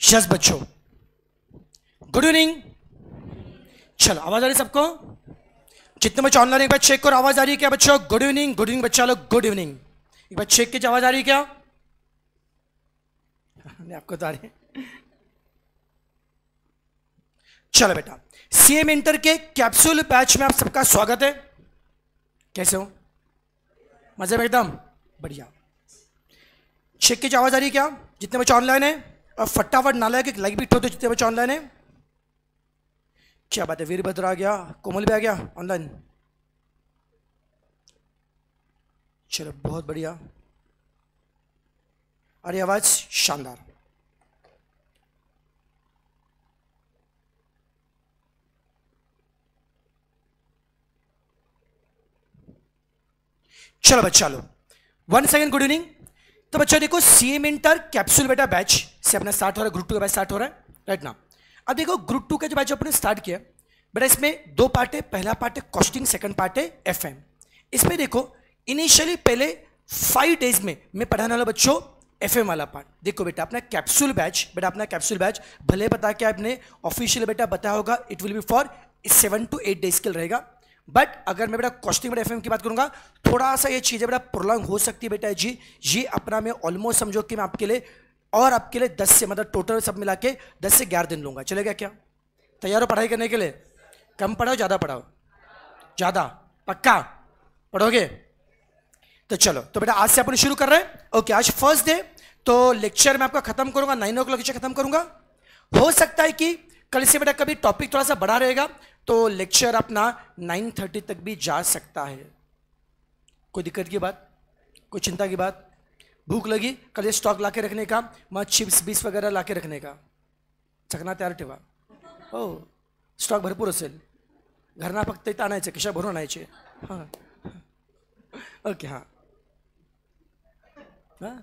Yes बच्चों, good evening. चलो, आवाज आ रही सबको? जितने बच्चे ऑनलाइन एक बार चेक करो, आवाज आ रही है क्या बच्चों? गुड इवनिंग, गुड इवनिंग बच्चा लोग, गुड इवनिंग। एक बार चेक कीजिए, आवाज आ रही है क्या? आपको तो आ रही है। चलो बेटा, सीएम इंटर के कैप्सूल बैच में आप सबका स्वागत है। कैसे हो? मजे में एकदम बढ़िया। चेक कीजिए, आवाज आ रही है क्या? जितने बच्चे ऑनलाइन है, और फटाफट नाला के लाइक भी ठोक दो जितने बच्चे ऑनलाइन है। क्या बात है, वीरभद्र आ गया, कोमल भी आ गया ऑनलाइन। चलो बहुत बढ़िया, अरे आवाज शानदार। चलो बच्चा लो, वन सेकेंड, गुड इवनिंग। तो बच्चों देखो, सीएम इंटर कैप्सूल बेटा बैच से अपना स्टार्ट हो रहा है, ग्रुप 2 का बैच स्टार्ट हो रहा है राइट ना। अब देखो, ग्रुप 2 का जो बैच अपने स्टार्ट किया बेटा, इसमें दो पार्ट है। पहला पार्ट है कॉस्टिंग, सेकंड पार्ट है एफएम। इसमें देखो, इनिशियली पहले 5 डेज में मैं पढ़ाने वाला बच्चों एफएम वाला पार्ट। देखो बेटा, अपना कैप्सूल बैच, बेटा अपना कैप्सूल बैच भले बता के आपने ऑफिशियल बेटा बताया होगा, it will be for 7 to 8 days के लिए रहेगा। बट अगर मैं बेटा कॉस्टिंग बेटा एफएम की बात करूंगा, थोड़ा सा ये चीजें बेटा प्रोलॉन्ग हो सकती है बेटा जी। ये अपना मैं ऑलमोस्ट समझो कि मैं आपके लिए और आपके लिए 10 से मतलब टोटल सब मिला के 10 से 11 दिन लूंगा। चलेगा क्या? तैयार हो पढ़ाई करने के लिए? कम पढ़ाओ ज्यादा पढ़ाओ? ज्यादा पक्का पढ़ोगे? तो चलो, तो बेटा आज से अपन शुरू कर रहे हैं। ओके, आज फर्स्ट डे, तो लेक्चर में आपका खत्म करूंगा 9 o'clock लेक्चर खत्म करूंगा। हो सकता है कि कल से बेटा कभी टॉपिक थोड़ा सा बड़ा रहेगा, तो लेक्चर अपना 9:30 तक भी जा सकता है। कोई दिक्कत की बात, कोई चिंता की बात? भूख लगी, कल स्टॉक लाके रखने का, मग चिप्स बीस वगैरह लाके रखने का, चकना तयार ठेवा। हो, स्टॉक भरपूर असेल, घरना फक्त इथं आणायचे, खिशा भरून आणायचे। हां ओके, हां हां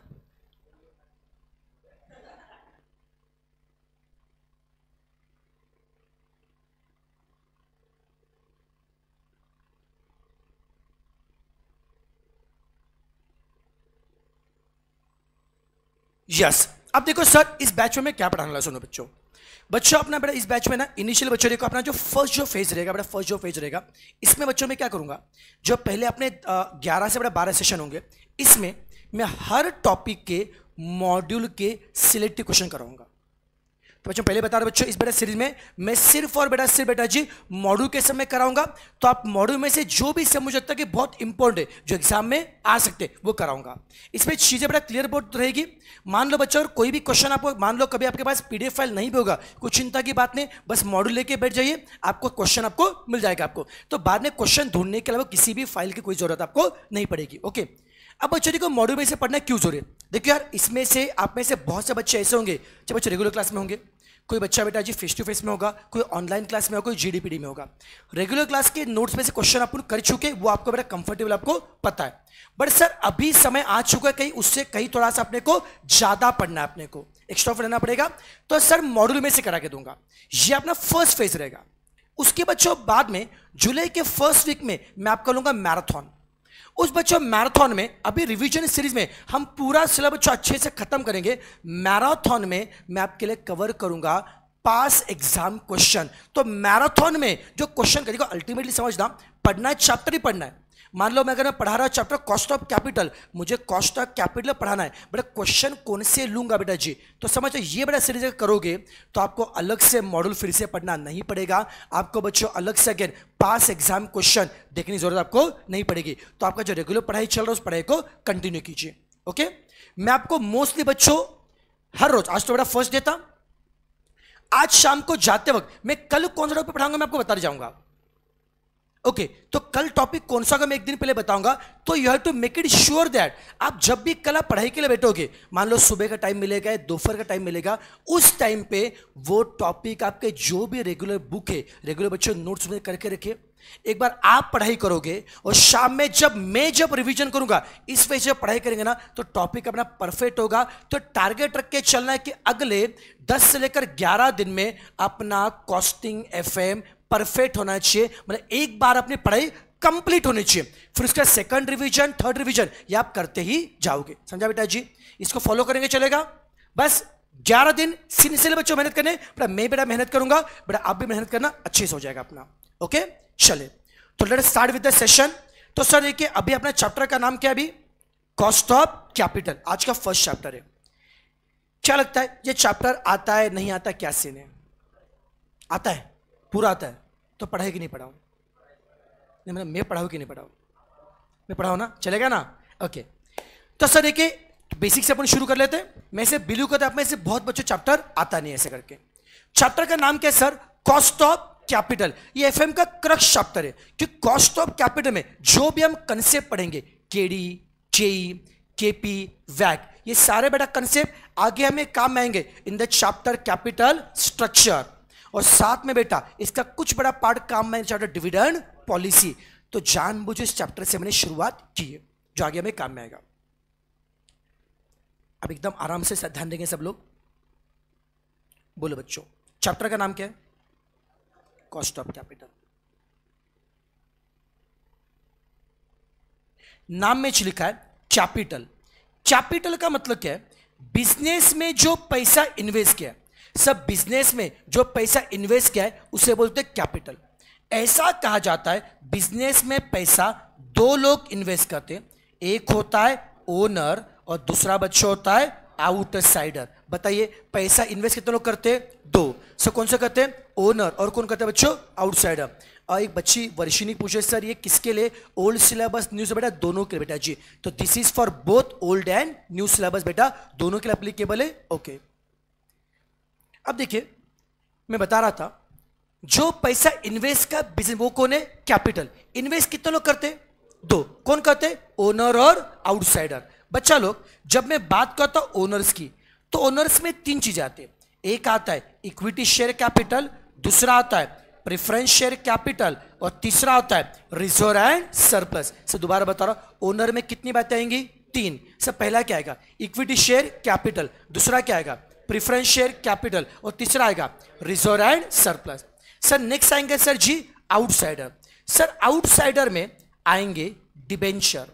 यस। अब देखो सर, इस बैच में मैं क्या पढ़ाने वाला, सुनो बच्चों। बच्चों अपना बेटा इस बैच में ना, इनिशियल बच्चों देखो अपना जो फर्स्ट जो फेज रहेगा बेटा, फर्स्ट जो फेज रहेगा, इसमें बच्चों में क्या करूंगा, जो पहले अपने 11 से बेटा 12 सेशन होंगे, इसमें मैं हर टॉपिक के मॉड्यूल के सिलेक्टिव क्वेश्चन कराऊंगा। तो बच्चों पहले बता रहे बच्चों, इस बेटा सीरीज में मैं सिर्फ और बेटा सिर्फ बेटा जी मॉड्यूल के समय कराऊंगा। तो आप मॉड्यूल में से जो भी समझ सकता है कि बहुत इंपॉर्टेंट है, जो एग्जाम में आ सकते हैं, वो कराऊंगा। इसमें चीजें बेटा क्लियर बोर्ड रहेगी। मान लो बच्चों, कोई भी क्वेश्चन आपको, मान लो कभी आपके पास पीडीएफ फाइल नहीं भी होगा, कुछ चिंता की बात नहीं, बस मॉड्यूल लेके बैठ जाइए, आपको क्वेश्चन आपको मिल जाएगा आपको। तो बाद में क्वेश्चन ढूंढने के अलावा किसी भी फाइल की कोई जरूरत आपको नहीं पड़ेगी। ओके, अब बच्चों देखो मॉड्यूल में से पढ़ना क्यों जरूरी है? देखिए यार, इसमें से आप में से बहुत से बच्चे ऐसे होंगे जो बच्चे रेगुलर क्लास में होंगे, कोई बच्चा बेटा जी फेस टू फेस में होगा, कोई ऑनलाइन क्लास में होगा, कोई जीडीपीडी में होगा। रेगुलर क्लास के नोट्स में से क्वेश्चन अपन कर चुके, वो आपको बेटा कंफर्टेबल आपको पता है। बट सर अभी समय आ चुका है, कहीं उससे कहीं थोड़ा सा अपने को ज्यादा पढ़ना है, अपने को एक्स्ट्रा पढ़ना पड़ेगा। तो सर मॉड्यूल में से करा के दूंगा, ये अपना फर्स्ट फेज रहेगा। उसके बच्चों बाद में जुलाई के फर्स्ट वीक में मैं आपका लूंगा मैराथन। उस बच्चों मैराथन में, अभी रिवीजन सीरीज में हम पूरा सिलेबस अच्छे से खत्म करेंगे। मैराथन में मैं आपके लिए कवर करूंगा पास एग्जाम क्वेश्चन। तो मैराथन में जो क्वेश्चन करेगा, अल्टीमेटली समझना, पढ़ना है चैप्टर ही पढ़ना है। मान लो मैं अगर मैं पढ़ा रहा हूं चैप्टर कॉस्ट ऑफ कैपिटल, मुझे कॉस्ट ऑफ कैपिटल पढ़ाना है, बेटा क्वेश्चन कौन से लूंगा बेटा जी? तो समझो ये बेटा सीरीज करोगे तो आपको अलग से मॉड्यूल फिर से पढ़ना नहीं पड़ेगा। आपको बच्चों अलग से अगेन पास एग्जाम क्वेश्चन देखने की जरूरत आपको नहीं पड़ेगी। तो आपका जो रेगुलर पढ़ाई चल रहा है उस पढ़ाई को कंटिन्यू कीजिए। ओके, मैं आपको मोस्टली बच्चों हर रोज, आज तो बेटा फर्स्ट डे था, आज शाम को जाते वक्त मैं कल कौन सा टॉपिक पढ़ाऊंगा मैं आपको बता जाऊंगा। ओके, तो कल टॉपिक कौन सा का मैं एक दिन पहले बताऊंगा। तो you have to make it sure that आप जब भी कल आप पढ़ाई के लिए बैठोगे, मान लो सुबह का टाइम मिलेगा, दोपहर का टाइम मिलेगा, उस टाइम पे वो टॉपिक आपके जो भी रेगुलर बुक है, रेगुलर बच्चों नोट्स में करके रखिए। एक बार आप पढ़ाई करोगे और शाम में जब रिवीजन करूंगा, इस वजह से पढ़ाई करेंगे ना, तो टॉपिक अपना परफेक्ट होगा। तो टारगेट रख के चलना है कि अगले 10 से लेकर 11 दिन में अपना कॉस्टिंग एफएम परफेक्ट होना चाहिए। मतलब एक बार अपनी पढ़ाई कंप्लीट होनी चाहिए, फिर उसका सेकंड रिवीजन, थर्ड रिवीजन ये आप करते ही जाओगे। समझा बेटा जी? इसको फॉलो करेंगे चलेगा? बस 11 दिन सिंसियर बच्चों मेहनत करने, बेटा मैं बेटा मेहनत करूंगा, बेटा आप भी मेहनत करना, अच्छे से हो जाएगा अपना। ओके चले तो let's start with the session. तो सर देखिए अभी अपना चैप्टर का नाम क्या है, अभी कॉस्ट ऑफ कैपिटल, आज का फर्स्ट चैप्टर है। क्या लगता है ये चैप्टर आता है नहीं आता, क्या सीन है? आता है, पूरा आता है, तो पढ़ाई कि नहीं पढ़ाऊं? नहीं मतलब मैं पढ़ाऊं कि नहीं पढ़ाऊं? मैं पढ़ाऊं ना, चलेगा ना? ओके तो सर देखिए बेसिक से अपन शुरू कर लेते हैं। मैं इसे बिलीव करता आप में से बहुत बच्चों चैप्टर आता नहीं ऐसे करके। चैप्टर का नाम क्या है सर? Cost of capital. ये एफएम का क्रक्स चैप्टर है कि कॉस्ट ऑफ कैपिटल में जो भी हम कंसेप्ट पढ़ेंगे, केडी, जेई, केपी, वैक, ये सारे बेटा कंसेप्ट आगे हमें काम में आएंगे in the chapter capital structure. और साथ में बेटा इसका कुछ बड़ा पार्ट काम में चैप्टर डिविडेंड पॉलिसी। तो जानबूझे इस चैप्टर से मैंने शुरुआत की है जो आगे हमें काम में आएगा। अब एकदम आराम से ध्यान देंगे सब लोग। बोलो बच्चों चैप्टर का नाम क्या है? Cost of capital. नाम में लिखा है कैपिटल। कैपिटल का मतलब क्या है? बिजनेस में जो पैसा इन्वेस्ट किया है, सब बिजनेस में जो पैसा इन्वेस्ट किया है उसे बोलते हैं कैपिटल। ऐसा कहा जाता है बिजनेस में पैसा दो लोग इन्वेस्ट करते हैं, एक होता है ओनर और दूसरा बच्चा होता है आउटसाइडर। बताइए पैसा इन्वेस्ट कितने लोग करते हैं? दो। सब कौन से करते हैं? ओनर और कौन करते हैं बच्चों? आउटसाइडर। और एक बच्ची वर्षिनी पूछे सर ये किसके लिए? Old syllabus new syllabus? बेटा दोनों के लिए बेटा जी। तो this is for both old and new syllabus बेटा, दोनों के लिए एप्लीकेबल है। ओके अब देखिए मैं बता रहा था जो पैसा इन्वेस्ट का बिजनेस वो कौन है? कैपिटल। इन्वेस्ट कितने लोग करते हैं? दो। कौन करते हैं? ओनर और आउटसाइडर। बच्चा लोग जब मैं बात करता हूं ओनर्स की, तो ओनर्स में तीन चीजें आती है। एक आता है इक्विटी शेयर कैपिटल, दूसरा आता है प्रेफरेंस शेयर कैपिटल और तीसरा आता है रिजर्व एंड सरप्लस। से दोबारा बता रहा हूं ओनर में कितनी बातें आएंगी? तीन। सब पहला क्या आएगा? इक्विटी शेयर कैपिटल, दूसरा क्या आएगा? प्रेफरेंस शेयर कैपिटल और तीसरा आएगा reserve and surplus. Sir next आएंगे सर जी आउटसाइडर। सर आउटसाइडर में आएंगे डिबेंचर,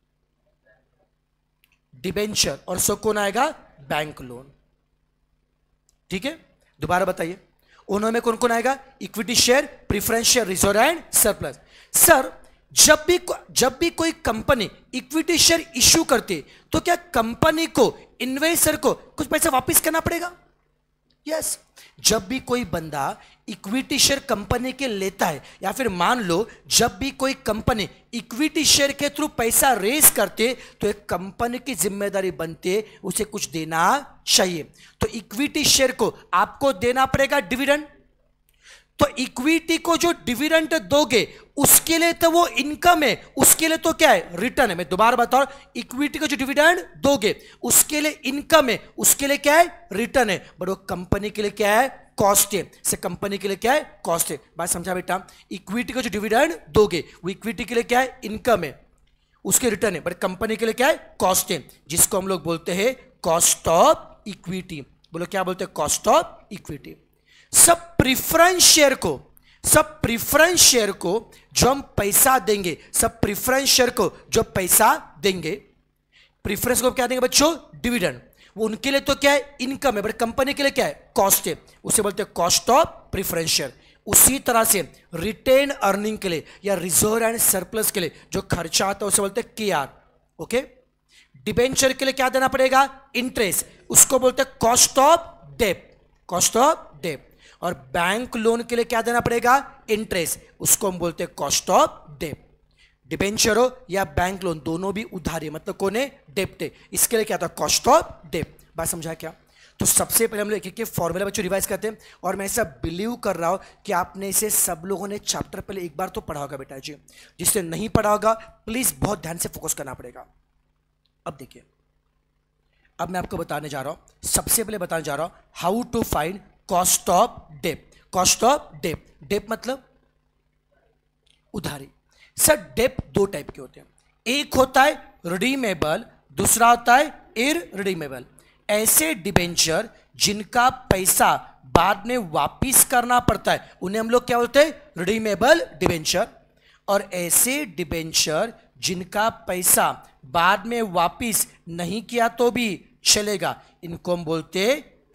डिबेंचर और सो कौन आएगा? Bank loan. ठीक है दोबारा बताइए ओनर में कौन कौन आएगा? Equity share, preference share, reserve and surplus. Sir जब भी कोई कंपनी इक्विटी शेयर इश्यू करती तो क्या कंपनी को, इन्वेस्टर को कुछ पैसा वापस करना पड़ेगा? यस। जब भी कोई बंदा इक्विटी शेयर कंपनी के लेता है, या फिर मान लो जब भी कोई कंपनी इक्विटी शेयर के थ्रू पैसा रेज करते तो एक कंपनी की जिम्मेदारी बनती है उसे कुछ देना चाहिए। तो इक्विटी शेयर को आपको देना पड़ेगा डिविडेंड। तो इक्विटी को जो डिविडेंड दोगे उसके लिए तो वो इनकम है, उसके लिए तो क्या है? रिटर्न है। मैं दोबारा बता रहा हूं इक्विटी को जो डिविडेंड दोगे उसके लिए इनकम है, उसके लिए क्या है? रिटर्न है। बट वो कंपनी के लिए क्या है? कॉस्ट है। से कंपनी के लिए क्या है? कॉस्ट है। बात समझा बेटा? इक्विटी को जो डिविडेंड दोगे वो इक्विटी के लिए क्या है? इनकम है, उसके रिटर्न है। बट कंपनी के लिए क्या है? कॉस्ट है, जिसको हम लोग बोलते हैं कॉस्ट ऑफ इक्विटी। बोलो क्या बोलते हैं? Cost of equity. सब प्रेफरेंस शेयर को जो हम पैसा देंगे, सब प्रेफरेंस शेयर को जो पैसा देंगे, प्रेफरेंस को क्या देंगे बच्चों? डिविडेंड। वो उनके लिए तो क्या है? इनकम है। बट कंपनी के लिए क्या है? कॉस्ट है, उसे बोलते हैं कॉस्ट ऑफ प्रेफरेंस शेयर। उसी तरह से रिटेन अर्निंग के लिए या रिजर्व एंड सरप्लस के लिए जो खर्चा आता है उसे बोलते हैं केआर। ओके डिबेंचर के लिए क्या देना पड़ेगा? इंटरेस्ट, उसको बोलते हैं cost of debt, cost of debt. और बैंक लोन के लिए क्या देना पड़ेगा? इंटरेस्ट, उसको हम बोलते हैं कॉस्ट ऑफ डेट। डिबेंचर हो या बैंक लोन दोनों भी उधारी, मतलब कौन है? डेप्ट है। इसके लिए क्या था? Cost of debt. बात समझा क्या? तो सबसे पहले हम लोग एक फॉर्मूला बच्चों रिवाइज करते हैं। और मैं ऐसा बिलीव कर रहा हूं कि आपने इसे सब लोगों ने चैप्टर पहले एक बार तो पढ़ा होगा बेटा जी। जिसने नहीं पढ़ा होगा प्लीज बहुत ध्यान से फोकस करना पड़ेगा। अब देखिए अब मैं आपको बताने जा रहा हूं, सबसे पहले बताने जा रहा हूं how to find cost of debt. Cost of debt, debt मतलब उधारी। सर डेट दो टाइप के होते हैं, एक होता है रिडीमेबल, दूसरा होता है इररिडीमेबल। ऐसे डिबेंचर जिनका पैसा बाद में वापिस करना पड़ता है उन्हें हम लोग क्या बोलते हैं? Redeemable debenture. और ऐसे डिबेंचर जिनका पैसा बाद में वापिस नहीं किया तो भी चलेगा, इनको हम बोलते हैं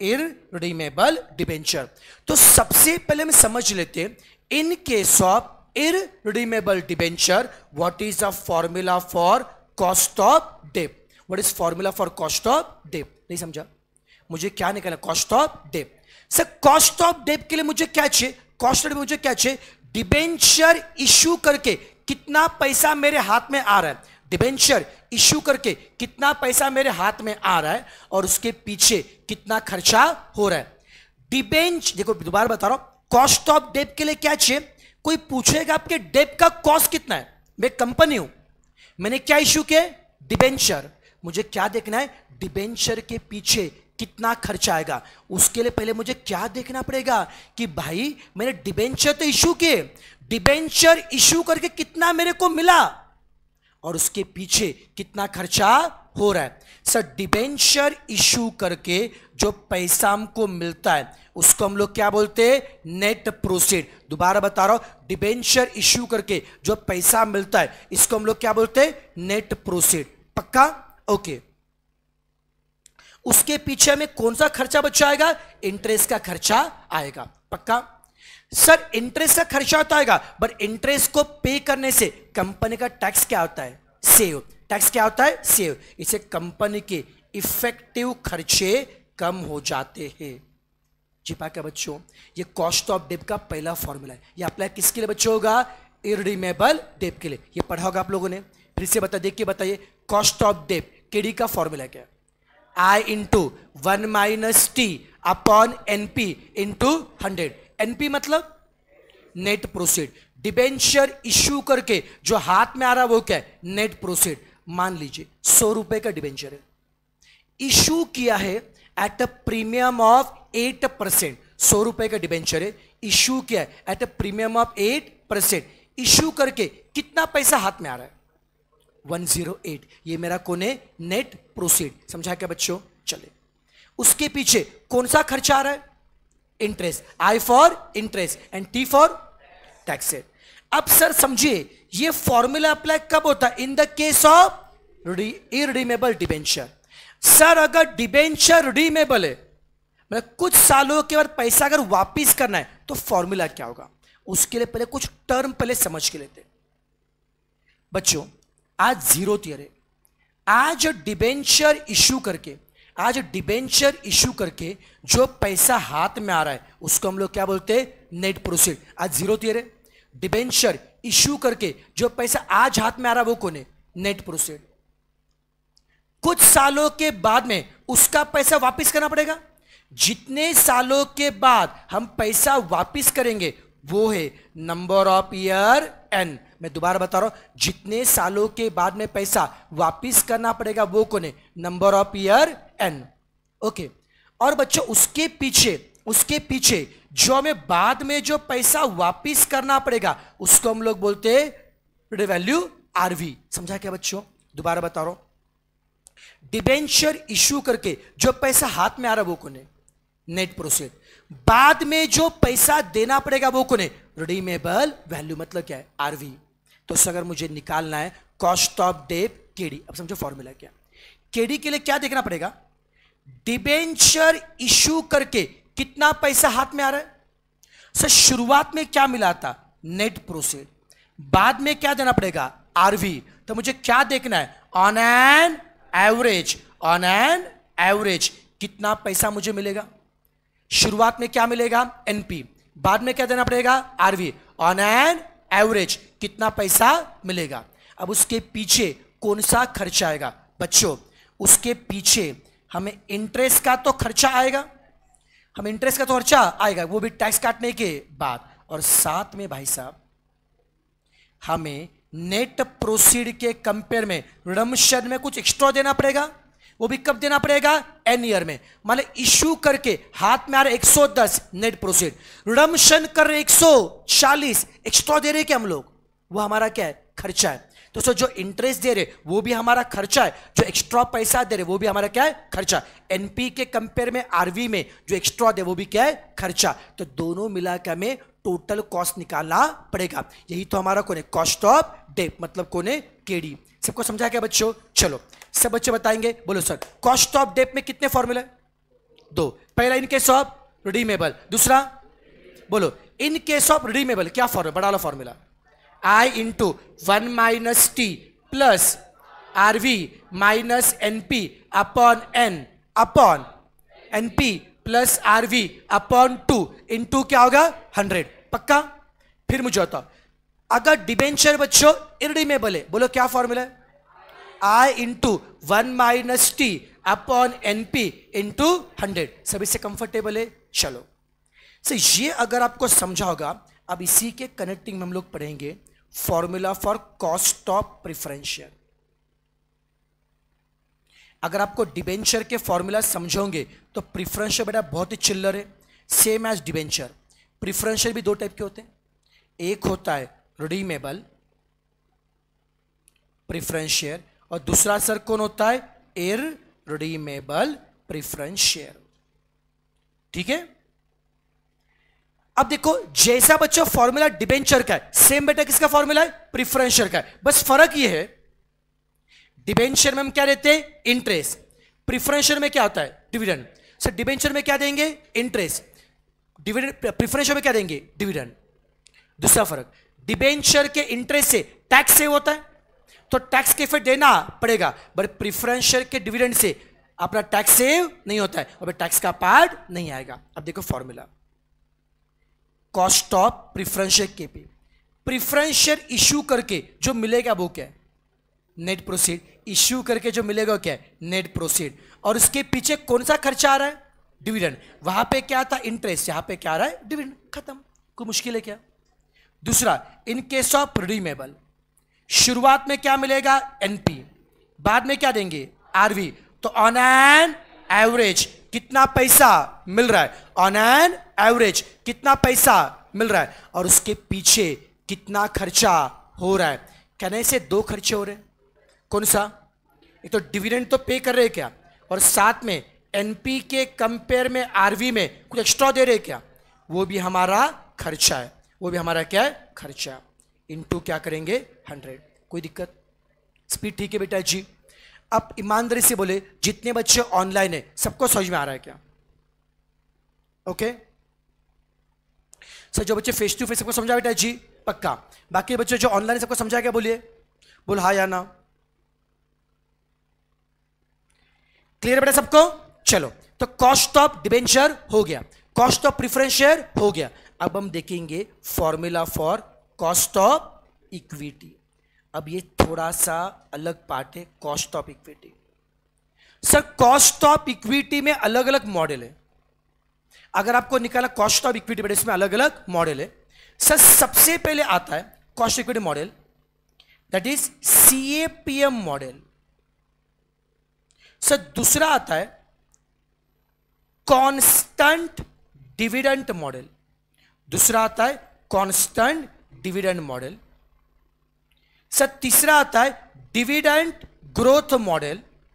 इररिडीमेबल डिबेंचर। तो सबसे पहले हम समझ लेते हैं, in case of irredeemable debenture what is the formula for cost of debt. What is formula for cost of debt? नहीं समझा? मुझे क्या निकालना? Cost of debt. Sir cost of debt के लिए मुझे क्या चाहिए? कॉस्ट ऑफ डेट मुझे क्या चाहिए? डिबेंचर इश्यू करके कितना पैसा मेरे हाथ में आ रहा है, डिबेंचर इश्यू करके कितना पैसा मेरे हाथ में आ रहा है और उसके पीछे कितना खर्चा हो रहा है। डिबेंच देखो दोबारा बता रहा हूं, कॉस्ट ऑफ डेट के लिए क्या चाहिए? कोई पूछेगा आपके डेट का कॉस्ट कितना है, मैं कंपनी हूं, मैंने क्या इश्यू किया? डिबेंचर। मुझे क्या देखना है? डिबेंचर के पीछे कितना खर्चा आएगा। उसके लिए पहले मुझे क्या देखना पड़ेगा कि भाई मैंने डिबेंचर तो इश्यू किए, डिबेंचर इश्यू करके कितना मेरे को मिला और उसके पीछे कितना खर्चा हो रहा है। सर डिबेंचर इश्यू करके जो पैसा हमको मिलता है उसको हम लोग क्या बोलते हैं? Net proceed. दोबारा बता रहा हूं, डिबेंचर इश्यू करके जो पैसा मिलता है इसको हम लोग क्या बोलते हैं? Net proceed. पक्का? ओके। उसके पीछे में कौन सा खर्चा बचा आएगा? इंटरेस्ट का खर्चा आएगा। पक्का? सर इंटरेस्ट का खर्चा होता आएगा, बट इंटरेस्ट को पे करने से कंपनी का टैक्स क्या होता है? सेव। टैक्स क्या होता है? सेव। इसे कंपनी के इफेक्टिव खर्चे कम हो जाते हैं। चिपा के बच्चों, ये कॉस्ट ऑफ डेट का पहला फॉर्मूला है। ये अप्लाई किसके लिए बच्चों होगा? इररिडीमेबल डेट के लिए। ये पढ़ा होगा आप लोगों ने, फिर से देख के बताइए। कॉस्ट ऑफ डेट केडी का फॉर्मूला क्या है? I into 1 minus T upon NP into 100। NP मतलब नेट प्रोसीड। डिबेंचर इश्यू करके जो हाथ में आ रहा है वो क्या है? Net proceed. मान लीजिए 100 रुपए का डिबेंचर है, इश्यू किया है एट अ प्रीमियम ऑफ 8%। 100 रुपए का डिबेंचर है, इश्यू किया है at a premium of 8%। Issue करके कितना पैसा हाथ में आ रहा है? 108। ये मेरा कौन है? Net proceed. समझा क्या बच्चों? चले, उसके पीछे कौन सा खर्चा आ रहा है? Interest. I for interest and T for tax. अब सर समझिए, ये फॉर्मूला अप्लाई कब होता है? In the case of irredeemable debenture. Sir अगर डिबेंचर रिडीमेबल है, मतलब कुछ सालों के बाद पैसा अगर वापिस करना है, तो फॉर्मूला क्या होगा? उसके लिए पहले कुछ टर्म पहले समझ के लेते बच्चों। आज जीरो ईयर है, आज डिबेंचर इश्यू करके जो पैसा हाथ में आ रहा है उसको हम लोग क्या बोलते हैं? Net proceed. आज जीरो ईयर है, डिबेंचर इश्यू करके जो पैसा आज हाथ में आ रहा है वो कौन है? Net proceed. कुछ सालों के बाद में उसका पैसा वापस करना पड़ेगा। जितने सालों के बाद हम पैसा वापस करेंगे वो है नंबर ऑफ ईयर एन। मैं दोबारा बता रहा हूं, जितने सालों के बाद में पैसा वापिस करना पड़ेगा वो कौन है? Number of year N. Okay. और बच्चों उसके पीछे जो हमें बाद में जो पैसा वापिस करना पड़ेगा उसको हम लोग बोलते हैं वैल्यू आरवी। समझा क्या बच्चों? दोबारा बता रहा हूं, डिबेंचर इश्यू करके जो पैसा हाथ में आ रहा है वो कौन है? Net proceed. बाद में जो पैसा देना पड़ेगा वो कौन है? Redeemable value. मतलब क्या है? आरवी। तो अगर मुझे निकालना है कॉस्ट ऑफ डेट केडी, अब समझो फॉर्मूला क्या? केडी के लिए क्या देखना पड़ेगा? डिबेंचर इश्यू करके कितना पैसा हाथ में आ रहा है। सर शुरुआत में क्या मिला था? Net proceed. बाद में क्या देना पड़ेगा? आरवी। तो मुझे क्या देखना है? ऑन एन एवरेज कितना पैसा मुझे मिलेगा। शुरुआत में क्या मिलेगा? एनपी। बाद में क्या देना पड़ेगा? आरवी। ऑन एन एवरेज कितना पैसा मिलेगा। अब उसके पीछे कौन सा खर्चा आएगा बच्चों? उसके पीछे हमें इंटरेस्ट का तो खर्चा आएगा, वो भी टैक्स काटने के बाद। और साथ में भाई साहब हमें नेट प्रोसीड के कंपेयर में रिडम्पशन में कुछ एक्स्ट्रा देना पड़ेगा। वो भी कब देना पड़ेगा? एन ईयर में। मान इश्यू करके हाथ में आ रहे 110 नेट प्रोसीड, रिडम्पशन कर रहे 140, एक्स्ट्रा दे रहे क्या हम लोग? वो हमारा क्या है? खर्चा है। तो सर जो इंटरेस्ट दे रहे वो भी हमारा खर्चा है, जो एक्स्ट्रा पैसा दे रहे वो भी हमारा क्या है? खर्चा। एनपी के कंपेयर में आरवी में जो एक्स्ट्रा दे वो भी क्या है? खर्चा। तो दोनों मिलाकर हमें टोटल कॉस्ट निकालना पड़ेगा। यही तो हमारा कौन है? Cost of debt. मतलब कौन है? केडी। सबको समझा क्या बच्चों? चलो सब बच्चे बताएंगे, बोलो सर कॉस्ट ऑफ डेट में कितने फॉर्मूला है? दो। पहला इन केस ऑफ रिडीमेबल, दूसरा बोलो इन केस ऑफ रिडीमेबल क्या फॉर्मूला, बड़ा वाला formula I into 1 minus T plus RV minus NP upon NP plus RV upon 2 into क्या होगा 100। पक्का? फिर मुझे बताओ अगर डिबेंचर बच्चों इरिडीमेबल है, बोलो क्या फॉर्मूला है? I into 1 minus T upon NP into 100। सभी से कंफर्टेबल है? चलो सो ये अगर आपको समझा होगा, अब इसी के कनेक्टिंग में हम लोग पढ़ेंगे formula for cost of preferential. अगर आपको डिबेंचर के फॉर्मूला समझोगे तो प्रिफरेंशियल बेटा बहुत ही चिल्लर है, सेम एज डिबेंचर। प्रिफरेंशियल भी दो टाइप के होते हैं, एक होता है रिडीमेबल प्रिफरेंशियल और दूसरा सर कौन होता है? Irredeemable preferential. ठीक है? अब देखो जैसा बच्चों फॉर्मूला डिबेंचर का है, सेम बेटा किसका फॉर्मूला है? प्रिफरेंशियल का है। बस फर्क ये है डिबेंचर में हम क्या देते हैं? इंटरेस्ट। प्रिफरेंशियल में क्या होता है? डिविडेंड। सर डिबेंचर में क्या देंगे? इंटरेस्ट। डिविडेंड प्रिफरेंशियल में क्या देंगे? डिविडेंड। दूसरा फर्क, डिबेंचर के इंटरेस्ट से टैक्स सेव होता है तो टैक्स के इफेक्ट देना पड़ेगा, बट प्रिफरेंशियल के डिविडेंड से अपना टैक्स सेव नहीं होता है और टैक्स का पार्ट नहीं आएगा। अब देखो formula cost of preferential KP. Preferential issue करके जो मिलेगा वो क्या है? Net proceed. इश्यू करके जो मिलेगा क्या है? Net proceed. और उसके पीछे कौन सा खर्चा आ रहा है? डिविडेंड। वहां पे क्या था? इंटरेस्ट। यहां पे क्या आ रहा है? डिविडेंड। खत्म, कोई मुश्किल है क्या? दूसरा, इन केस ऑफ रिडीमेबल शुरुआत में क्या मिलेगा? एनपी, बाद में क्या देंगे? आरवी। तो ऑन एन एवरेज कितना पैसा मिल रहा है? ऑन एन एवरेज कितना पैसा मिल रहा है और उसके पीछे कितना खर्चा हो रहा है? कहने से दो खर्चे हो रहे हैं। कौन सा? एक तो डिविडेंड तो पे कर रहे हैं क्या, और साथ में एनपी के कंपेयर में आरवी में कुछ एक्स्ट्रा दे रहे हैं क्या? वो भी हमारा खर्चा है, वो भी हमारा क्या है? खर्चा। इनटू क्या करेंगे? 100। कोई दिक्कत? स्पीड ठीक है बेटा जी? अब ईमानदारी से बोले जितने बच्चे ऑनलाइन है सबको समझ में आ रहा है क्या? ओके सर, जो बच्चे फेस टू फेस सबको समझा बेटा जी? पक्का। बाकी बच्चे जो ऑनलाइन सबको समझा क्या? बोलिए, बोल हाँ या ना। क्लियर बेटा सबको? चलो, तो कॉस्ट ऑफ डिबेंचर हो गया, कॉस्ट ऑफ प्रिफरेंशियल हो गया। अब हम देखेंगे formula for cost of equity. अब ये थोड़ा सा अलग पार्ट है, cost of equity. Sir cost of equity में अलग अलग मॉडल है। अगर आपको निकाला कॉस्ट ऑफ इक्विटी बेटा, इसमें अलग अलग मॉडल है। सर सबसे पहले आता है cost equity model, that is CAPM model. Sir दूसरा आता है कांस्टेंट डिविडेंड मॉडल। दूसरा आता है कांस्टेंट डिविडेंड मॉडल। सर तीसरा आता है डिविडेंड ग्रोथ मॉडल।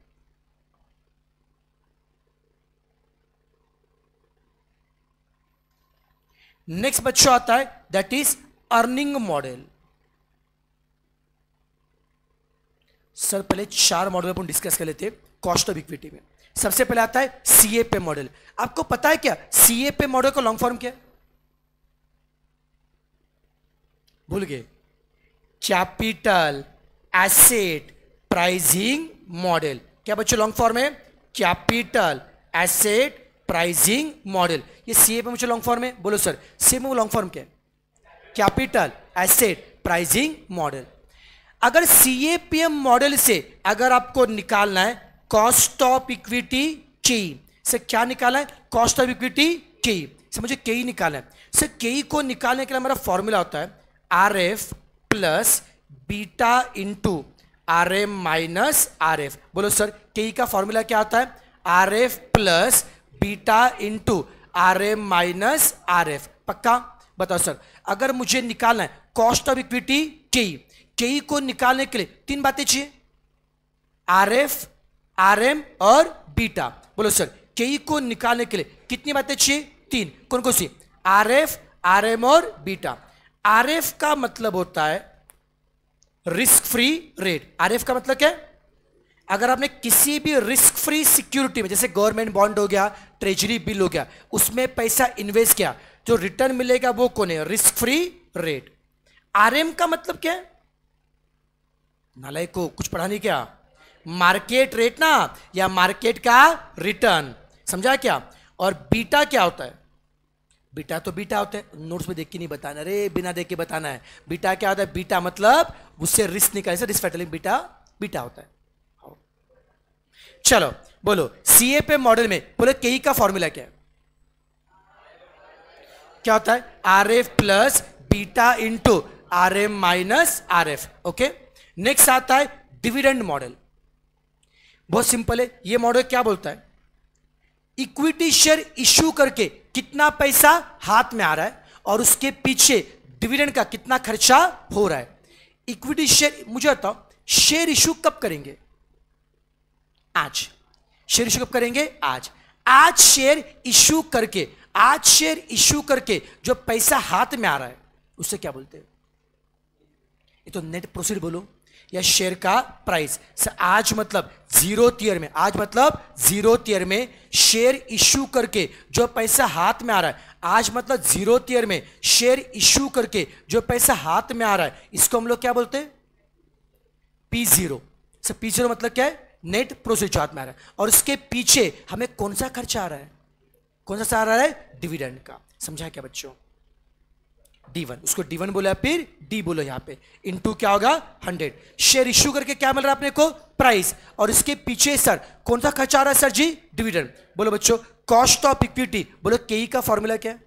नेक्स्ट बच्चों आता है that is earning model. Sir पहले 4 मॉडल अपन डिस्कस कर लेते कॉस्ट ऑफ इक्विटी में। सबसे पहले आता है CAPM मॉडल। आपको पता है क्या CAPM मॉडल का लॉन्ग फॉर्म क्या है? भूल गए? Capital asset pricing model. क्या बच्चों लॉन्ग फॉर्म है? Capital asset pricing model. ये CAPM बच्चों लॉन्ग फॉर्म है। बोलो सर CAPM लॉन्ग फॉर्म क्या है? Capital asset pricing model. अगर CAPM मॉडल से अगर आपको निकालना है कॉस्ट ऑफ इक्विटी की, से क्या निकालना है? कॉस्ट ऑफ इक्विटी की से मुझे KE निकालना है। सर KE को निकालने के लिए मेरा फॉर्मूला होता है RF plus beta into RM minus RF। बोलो सर KE का फॉर्मूला क्या होता है? RF plus beta into RM minus RF। पक्का? बताओ सर, अगर मुझे निकालना है कॉस्ट ऑफ इक्विटी KE को निकालने के लिए 3 बातें चाहिए, RF, RM और बीटा। बोलो सर KE को निकालने के लिए कितनी बातें चाहिए? 3। कौन कौन सी? RF, RM और बीटा। RF का मतलब होता है रिस्क फ्री रेट। RF का मतलब क्या है? अगर आपने किसी भी रिस्क फ्री सिक्योरिटी में, जैसे गवर्नमेंट बॉन्ड हो गया, ट्रेजरी बिल हो गया, उसमें पैसा इन्वेस्ट किया, जो रिटर्न मिलेगा वो कौन है? Risk free rate. आरएम का मतलब क्या है? नालायक को कुछ पढ़ा नहीं क्या? मार्केट रेट ना, या मार्केट का रिटर्न, समझा क्या? और बीटा क्या होता है? बीटा तो बीटा होता है, नोट्स में देख के नहीं बताना, अरे बिना देख के बताना है। बीटा क्या होता है? बीटा मतलब उससे रिस्क निकाले से रिस्क फैक्टर, बीटा बीटा होता है। चलो बोलो, सीए पे मॉडल में बोलो केई का फॉर्मूला क्या है? क्या होता है? R F plus beta into R M minus R F. Okay, next आता है डिविडेंड मॉडल। बहुत सिंपल है, ये मॉडल क्या बोलता है? इक्विटी शेयर इश्यू करके कितना पैसा हाथ में आ रहा है और उसके पीछे डिविडेंड का कितना खर्चा हो रहा है। इक्विटी शेयर, मुझे बताओ शेयर इश्यू कब करेंगे? आज। शेयर इश्यू कब करेंगे? आज। आज शेयर इश्यू करके, आज शेयर इश्यू करके जो पैसा हाथ में आ रहा है उससे क्या बोलते हैं? ये तो नेट प्रोसीड बोलो या शेयर का प्राइस। आज मतलब जीरोथ ईयर में, आज मतलब जीरोथ ईयर में शेयर इश्यू करके जो पैसा हाथ में आ रहा है, आज मतलब जीरोथ ईयर में शेयर इश्यू करके जो पैसा हाथ में आ रहा है, इसको हम लोग क्या बोलते हैं? P0। P0 मतलब क्या है? नेट प्रोसीड जो हाथ में आ रहा है, और उसके पीछे हमें कौन सा खर्चा आ रहा है? कौन सा आ रहा है? डिविडेंड का। समझा क्या बच्चों? D1, उसको D1 बोला, फिर D बोलो यहां पे, इनटू क्या होगा? 100। शेयर इश्यू करके क्या मिल रहा है अपने को? प्राइस, और इसके पीछे सर कौन सा खर्चा आ रहा है सर जी? डिविडेंड। बोलो बच्चों, कॉस्ट ऑफ इक्विटी, बोलो केई का फॉर्मूला क्या है?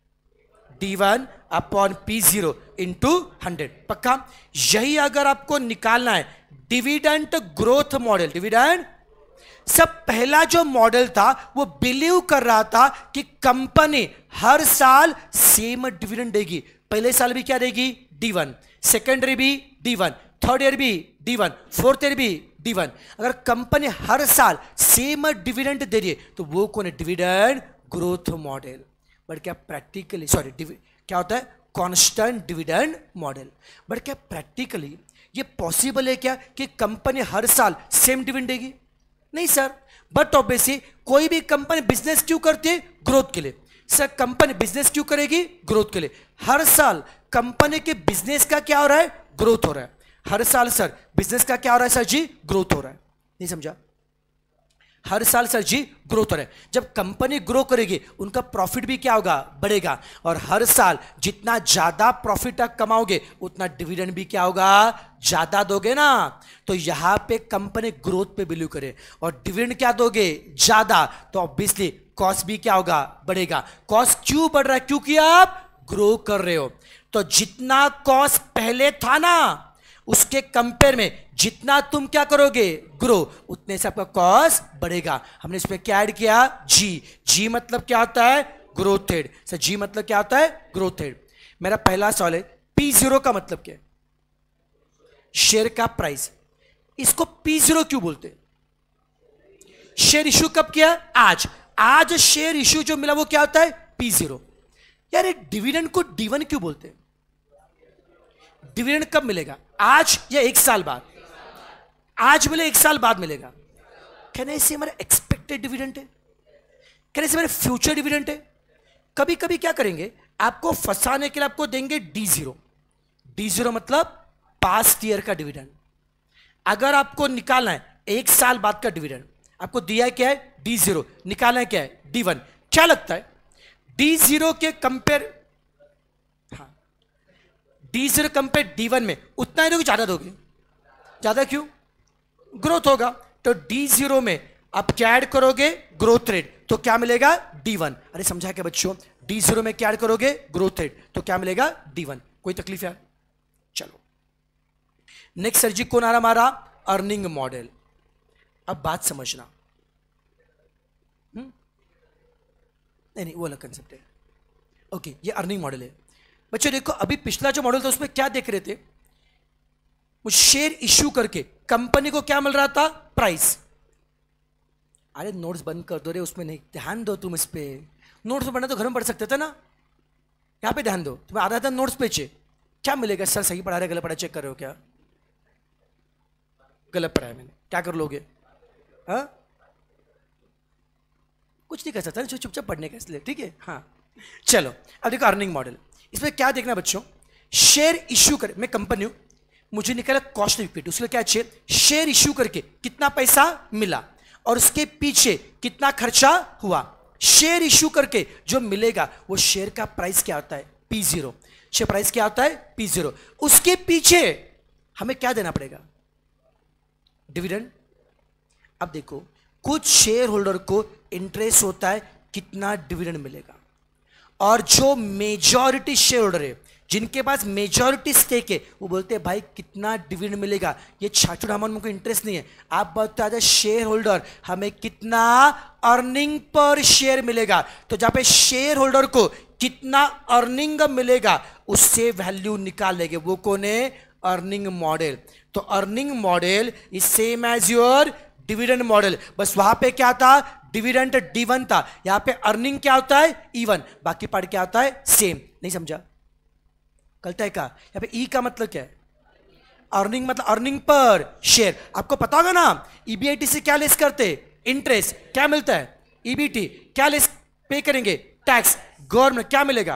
D1 upon P0 into 100। पक्का? यही अगर आपको निकालना है डिविडेंड ग्रोथ मॉडल, डिविडेंड सब पहला जो मॉडल था वो बिलीव कर रहा था कि कंपनी हर साल सेम डिविडेंड देगी। पहले साल भी क्या देगी? D1, सेकेंड ईयर भी D1, थर्ड ईयर भी D1, फोर्थ ईयर भी D1। अगर कंपनी हर साल सेम डिविडेंड दे रही है तो वो कौन है? Dividend growth model. बट क्या प्रैक्टिकली, सॉरी क्या होता है? Constant dividend model. बट क्या प्रैक्टिकली ये पॉसिबल है क्या कि कंपनी हर साल सेम डिविडेंड देगी? नहीं सर। बट ऑब्वियसली कोई भी कंपनी बिजनेस क्यों करती है? ग्रोथ के लिए। सर कंपनी बिजनेस क्यों करेगी? ग्रोथ के लिए। हर साल कंपनी के बिजनेस का क्या हो रहा है? ग्रोथ हो रहा है। हर साल सर बिजनेस का क्या हो रहा है सर जी? ग्रोथ हो रहा है। नहीं समझा? हर साल सर जी ग्रोथ हो रहा है। जब कंपनी ग्रो करेगी उनका प्रॉफिट भी क्या होगा? बढ़ेगा। और हर साल जितना ज्यादा प्रॉफिट आप कमाओगे उतना डिविडेंड भी क्या होगा? ज्यादा दोगे ना। तो यहां पे कंपनी ग्रोथ पे बिलीव करे और डिविडेंड क्या दोगे? ज्यादा, तो ऑब्वियसली कॉस्ट भी क्या होगा? बढ़ेगा। कॉस्ट क्यों बढ़ रहा है? क्योंकि आप ग्रो कर रहे हो। तो जितना कॉस्ट पहले था ना उसके कंपेयर में जितना तुम क्या करोगे? ग्रो, उतने से आपका कॉस्ट बढ़ेगा। हमने इसमें क्या ऐड किया? जी। जी मतलब क्या होता है? Growth rate. सर जी मतलब क्या होता है? Growth rate. मेरा पहला सवाल है P0 का मतलब क्या है? शेयर का प्राइस। इसको P0 क्यों बोलते हैं? शेयर इश्यू कब किया? आज। आज शेयर इश्यू जो मिला वो क्या होता है? P0। यार एक डिविडेंड को D1 क्यों बोलते हैं? डिविडेंड कब मिलेगा? आज या एक साल बाद? आज मिले, एक साल बाद मिलेगा। कहने से हमारा एक्सपेक्टेड डिविडेंड है, कहने से हमारे फ्यूचर डिविडेंड है। कभी कभी क्या करेंगे, आपको फंसाने के लिए आपको देंगे D0। D0 मतलब पास्ट ईयर का डिविडेंड। अगर आपको निकालना है एक साल बाद का डिविडेंड, आपको दिया है क्या है? D0। निकालना है क्या है? D1। क्या लगता है D0 के कंपेयर, D0 कंपेयर D1 में उतना ही दोगे? ज्यादा दोगे? ज्यादा क्यों? ग्रोथ होगा। तो D0 में आप क्या ऐड करोगे? Growth rate. तो क्या मिलेगा? D1। अरे समझा क्या बच्चों? D0 में क्या ऐड करोगे? Growth rate. तो क्या मिलेगा? D1। कोई तकलीफ है? चलो नेक्स्ट सर जी कौन आ रहा हमारा? Earning model. अब बात समझना। नहीं वो अलग कंसेप्ट है। ओके, ये अर्निंग मॉडल है। बच्चों देखो, अभी पिछला जो मॉडल था उसमें क्या देख रहे थे? वो शेयर इश्यू करके कंपनी को क्या मिल रहा था? प्राइस। अरे नोट्स बंद कर दो रे, उसमें नहीं, ध्यान दो तुम इस पे। नोट्स में पढ़ना तो घर में पढ़ सकते थे ना, यहां पे ध्यान दो। तुम्हें आधा आधा नोट्स पे चे क्या मिलेगा? सर सही पढ़ा रहे गलत पढ़ा चेक कर रहे हो क्या? गलत पढ़ा है मैंने, क्या कर लोगे? हाँ, कुछ नहीं कर सकता, चुपचाप पढ़ने का इसलिए, ठीक है। हाँ चलो, अब देखो अर्निंग मॉडल, इसमें क्या देखना बच्चों, शेयर इश्यू कर, मैं कंपनी हूं, मुझे निकला कॉस्ट ऑफ इक्विटी, उसके लिए क्या चाहिए, शेयर इश्यू करके कितना पैसा मिला और उसके पीछे कितना खर्चा हुआ। शेयर इश्यू करके जो मिलेगा वो शेयर का प्राइस क्या होता है, P0। शेयर प्राइस क्या होता है, P0। उसके पीछे हमें क्या देना पड़ेगा, डिविडेंड। अब देखो कुछ शेयर होल्डर को इंटरेस्ट होता है कितना डिविडेंड मिलेगा, और जो मेजॉरिटी शेयर होल्डर है, जिनके पास मेजॉरिटी स्टेक है, वो बोलते हैं भाई कितना डिविडेंड मिलेगा। ये छाछुड़ हमारे को इंटरेस्ट नहीं है, आप बता दे शेयर होल्डर हमें कितना अर्निंग पर शेयर मिलेगा। तो जहां पे शेयर होल्डर को कितना अर्निंग मिलेगा उससे वैल्यू निकाल लेंगे, वो कौन है, अर्निंग मॉडल। तो earning model is same as your dividend model, बस वहां पे क्या था, डिविडेंड D1 था, यहां पे अर्निंग क्या होता है, E1, बाकी पार्ट क्या होता है, सेम। नहीं समझा, कलता है का, यहां पे E का मतलब क्या है, अर्निंग मतलब अर्निंग पर शेयर। आपको पता होगा ना EBIT से क्या लेस करते, इंटरेस्ट, क्या मिलता है EBT, क्या लेस पे करेंगे, टैक्स, गवर्नमेंट क्या मिलेगा,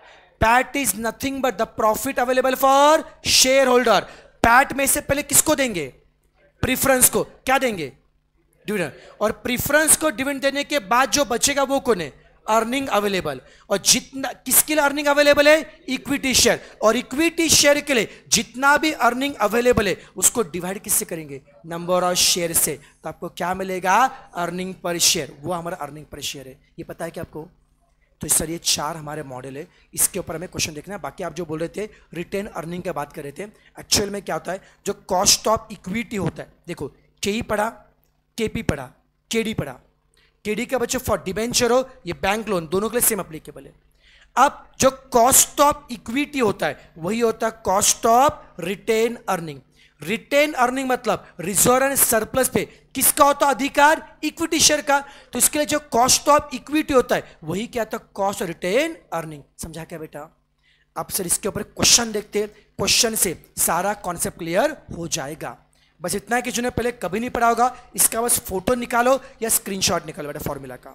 PAT is nothing but the profit available for shareholder. PAT में से पहले किसको देंगे, प्रीफरेंस को, क्या देंगे, डिविडेंड, और प्रीफरेंस को डिविडेंड देने के बाद जो बचेगा वो कौन है, अर्निंग अवेलेबल। और जितना किसके लिए अर्निंग अवेलेबल है, इक्विटी शेयर, और इक्विटी शेयर के लिए जितना भी अर्निंग अवेलेबल है उसको डिवाइड किससे करेंगे, नंबर ऑफ शेयर से। तो आपको क्या मिलेगा, अर्निंग पर शेयर, वो हमारा अर्निंग पर शेयर है। ये पता है कि आपको? तो सर ये 4 हमारे मॉडल है, इसके ऊपर हमें क्वेश्चन देखना है। बाकी आप जो बोल रहे थे रिटेन अर्निंग की बात कर रहे थे, एक्चुअल में क्या होता है, जो कॉस्ट ऑफ इक्विटी होता है, देखो KE पढ़ा, KP पढ़ा, KD पढ़ा। KD का बच्चे फॉर डिबेंचर हो, ये बैंक लोन, दोनों के लिए सेम एप्लीकेबल है। अब जो कॉस्ट ऑफ इक्विटी होता है वही होता है cost of retain earning. Retain earning मतलब रिजर्व एंड सरप्लस पे किसका होता है अधिकार, इक्विटी शेयर का। तो इसके लिए जो कॉस्ट ऑफ इक्विटी होता है वही क्या था, कॉस्ट ऑफ रिटेन अर्निंग। समझा क्या बेटा? अब सर इसके ऊपर क्वेश्चन देखते हैं, क्वेश्चन से सारा कॉन्सेप्ट क्लियर हो जाएगा। बस इतना है कि जिन्हें पहले कभी नहीं पढ़ा होगा इसका बस फोटो निकालो या स्क्रीनशॉट निकालो बेटा फॉर्मूला का।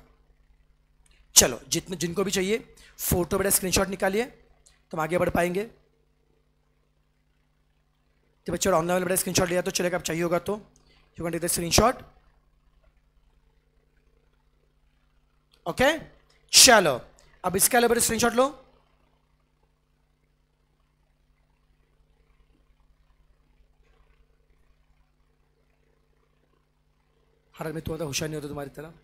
चलो जिनको भी चाहिए फोटो बेटा स्क्रीनशॉट निकालिए, तो हम आगे बढ़ पाएंगे। तो बच्चों ऑनलाइन वाले बेटा स्क्रीनशॉट लिया तो चलेगा, अब चाहिए होगा तो you can take the screenshot. Okay चलो, अब इसका बेटा स्क्रीनशॉट लो। हर में तो होशियार नहीं होता तुम्हारी तरह,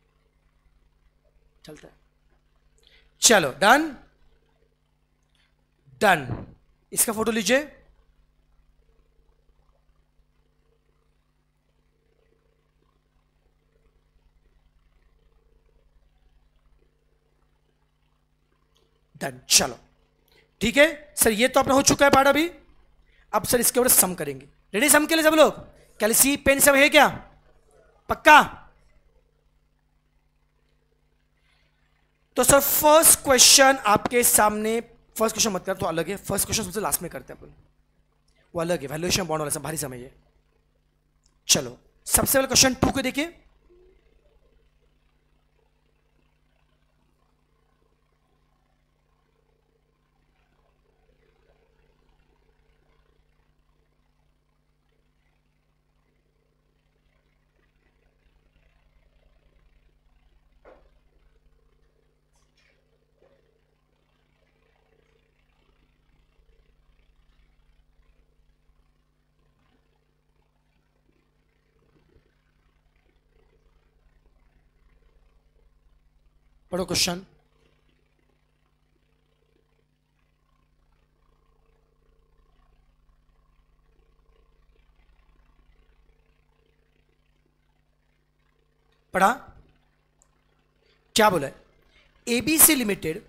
चलता है। चलो डन डन, इसका फोटो लीजिए। डन, चलो ठीक है सर, ये तो अपना हो चुका है पार्ट अभी। अब सर इसके ऊपर सम करेंगे। रेडी सम के लिए सब लोग? कैलसी पेन सब है क्या, पक्का? तो सर फर्स्ट क्वेश्चन आपके सामने, फर्स्ट क्वेश्चन मत कर तो अलग है, फर्स्ट क्वेश्चन सबसे लास्ट में करते हैं अपन, वो अलग है, वैल्यूएशन बॉन्ड वाला सब भारी समय है। चलो सबसे पहले क्वेश्चन 2 को देखिए। पढ़ो क्वेश्चन। पढ़ा? क्या बोला है? ABC limited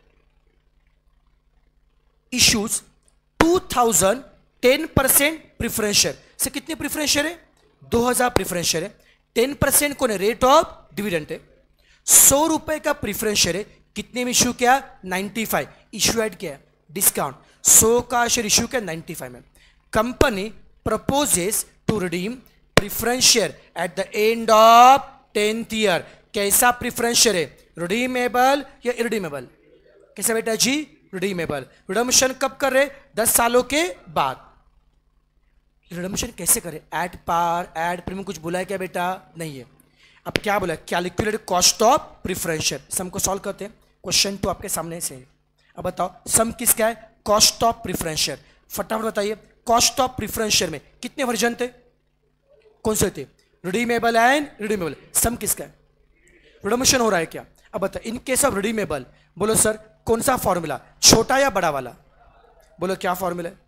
issues 2000 10% preference share से, कितने प्रिफरेंस शेयर है, 2000 प्रिफरेंस शेयर है। 10% कौन है, रेट ऑफ डिविडेंड है। 100 रुपए का प्रिफरेंस शेयर है, कितने में इश्यू किया, 95, इश्यू एड किया डिस्काउंट, 100 का शेयर इश्यू किया 95 में। Company proposes to redeem preference share at the end of 10th year. कैसा प्रिफरेंस शेयर है, रिडीमेबल या इरिडीमेबल? कैसा बेटा जी, रिडीमेबल। रिडम्पशन कब कर रहे, 10 सालों के बाद। रिडम्पशन कैसे करें, एट पार, एट प्रीमियम, कुछ बोला है क्या बेटा? नहीं है। अब क्या बोला, calculate cost of preference share. Sum को सॉल्व करते हैं, क्वेश्चन तो आपके सामने से है। अब बताओ सम किसका है, कॉस्ट ऑफ प्रिफरेंस शेयर। फटाफट बताइए, कॉस्ट ऑफ प्रिफरेंस शेयर में कितने वर्जन थे, कौन से थे, रिडीमेबल एंड रिडीमेबल। सम किसका है, रिडम्पशन हो रहा है क्या? अब बताओ इन केस ऑफ रिडीमेबल, बोलो सर कौन सा फॉर्मूला, छोटा या बड़ा वाला? बोलो क्या फॉर्मूला है?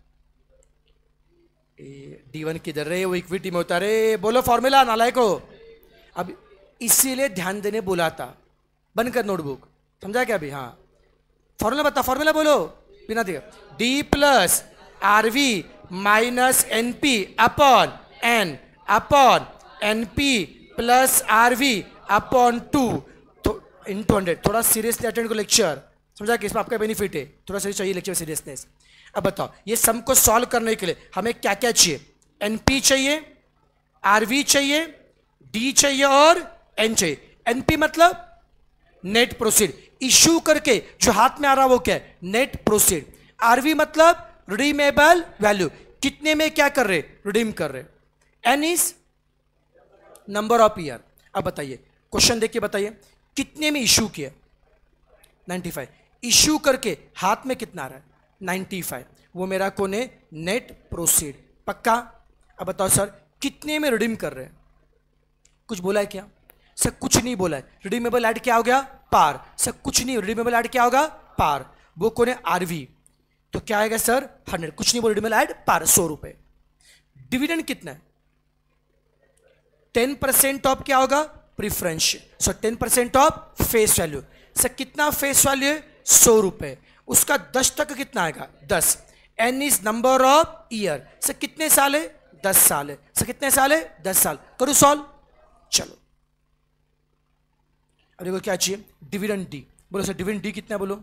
D1 किधर रे, वो इक्विटी में होता रे, बोलो फॉर्मूला नालायको। अब इसीलिए ध्यान देने बोला था, बंद कर नोटबुक, समझा क्या अभी? हाँ फॉर्मूला बता, फॉर्मूला बोलो बिना दिए, D plus R V minus N P upon N P plus R V upon 2 into 100। थोड़ा सीरियसली अटेंड को लेक्चर, समझा कि इसमें आपका बेनिफिट है, थोड़ा सा चाहिए लेक्चर सीरियसनेस। अब बताओ ये सम को सॉल्व करने के लिए हमें क्या क्या चाहिए, एनपी चाहिए, आरवी चाहिए, डी चाहिए और एन चाहिए। एनपी मतलब नेट प्रोसीड, इशू करके जो हाथ में आ रहा वो क्या है, नेट प्रोसीड। आरवी मतलब रिडीमेबल वैल्यू, कितने में क्या कर रहे, रिडीम कर रहे। N is number of year. अब बताइए क्वेश्चन देख के बताइए, कितने में इशू किया, 95, इशू करके हाथ में कितना आ रहा है, 95, वो मेरा कौन है, नेट प्रोसीड, पक्का। अब बताओ सर कितने में रिडीम कर रहे हैं, कुछ बोला है क्या? सर कुछ नहीं बोला है। रिडीमेबल ऐड क्या हो गया, पार। सर कुछ नहीं, रिडीमेबल ऐड क्या होगा, पार। वो कौन है, आरवी, तो क्या आएगा सर 100, कुछ नहीं बोला, रिडीमेबल ऐड पार 100 रुपए। डिविडेंड कितना है, 10% ऑफ क्या होगा, preference. So 10% of face value. Sir कितना फेस वैल्यू है, 100 रुपए, उसका 10 तक कितना आएगा, 10। N is number of year. Sir कितने साल है, 10 साल है। सर कितने साल है, 10 साल। करो सॉल्व, चलो। अब देखो क्या चाहिए, डिविडेंड डी। बोलो सर डिविडेंड डी कितना है, बोलो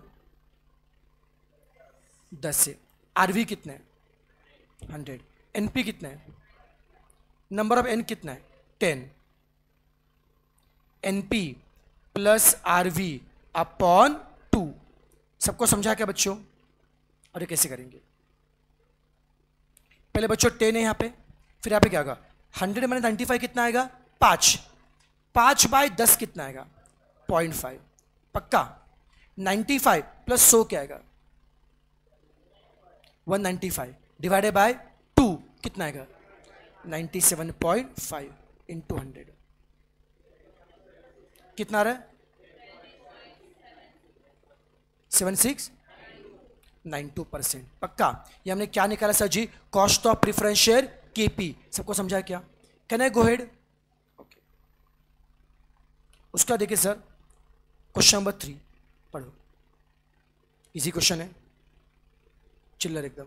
10 से। आरवी कितना है, 100। एनपी कितना है, नंबर ऑफ एन कितना है, 10। NP plus RV upon 2। सबको समझा क्या बच्चों? और ये कैसे करेंगे, पहले बच्चों 10 है यहाँ पे, फिर यहाँ पे क्या होगा, 100 माइनस 95 कितना आएगा, 5। 5 बाय 10 कितना आएगा, 0.5, पक्का। 95 प्लस 100 क्या आएगा, 195 डिवाइडेड बाय 2 कितना आएगा, 97.5 इंटू 100 कितना आ रहा है, 7692%, पक्का। ये हमने क्या निकाला सर जी, cost of preference share KP. सबको समझा क्या? Can I go head? Okay, उसका देखिए सर क्वेश्चन नंबर 3 पढ़ो, इजी क्वेश्चन है, चिल्लर एकदम।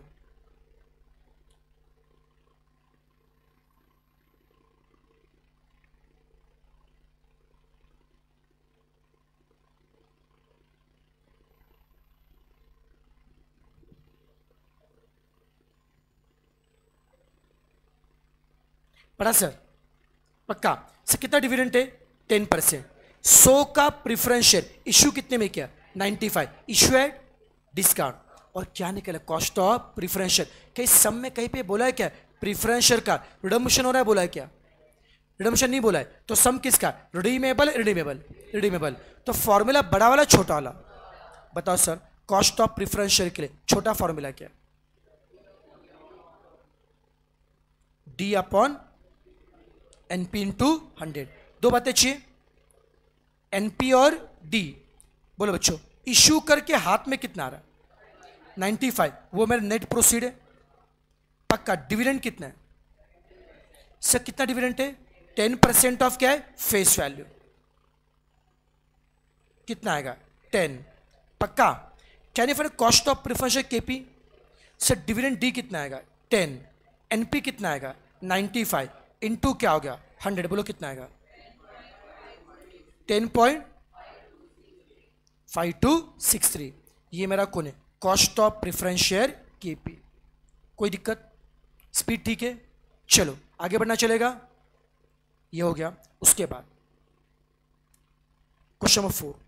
पढ़ा सर, पक्का। सर कितना डिविडेंड है, 10%। 100 का प्रिफरेंस शेयर इशू कितने में किया, 95, इशू एट डिस्काउंट। और क्या निकला, कॉस्ट ऑफ प्रिफरेंस शेयर। कहीं सम में कहीं पे बोला है क्या, प्रिफरेंस शेयर का रिडम्पशन हो रहा है, बोला है क्या? रिडम्पशन नहीं बोला है, तो सम किसका, रिडीमेबल रिडीमेबल रिडीमेबल। तो फॉर्मूला बड़ा वाला छोटा वाला, बताओ sir cost of preference share के लिए छोटा फॉर्मूला क्या, डी अपॉन एनपी इंटू 100। दो बातें चाहिए, एनपी और डी। बोलो बच्चों इशू करके हाथ में कितना आ रहा है, 95, वो मेरा नेट प्रोसीड है, पक्का। डिविडेंड कितना है सर, कितना डिविडेंड है, 10% ऑफ क्या है, फेस वैल्यू, कितना आएगा, 10, पक्का। Can you find cost of preference KP? Sir dividend D कितना आएगा, 10, एनपी कितना आएगा, 95 इंटू क्या हो गया, 100। बोलो कितना आएगा, 10.5263। ये मेरा कौन है, cost of preference share KP. कोई दिक्कत, स्पीड ठीक है, चलो आगे बढ़ना चलेगा। ये हो गया। उसके बाद क्वेश्चन नंबर 4,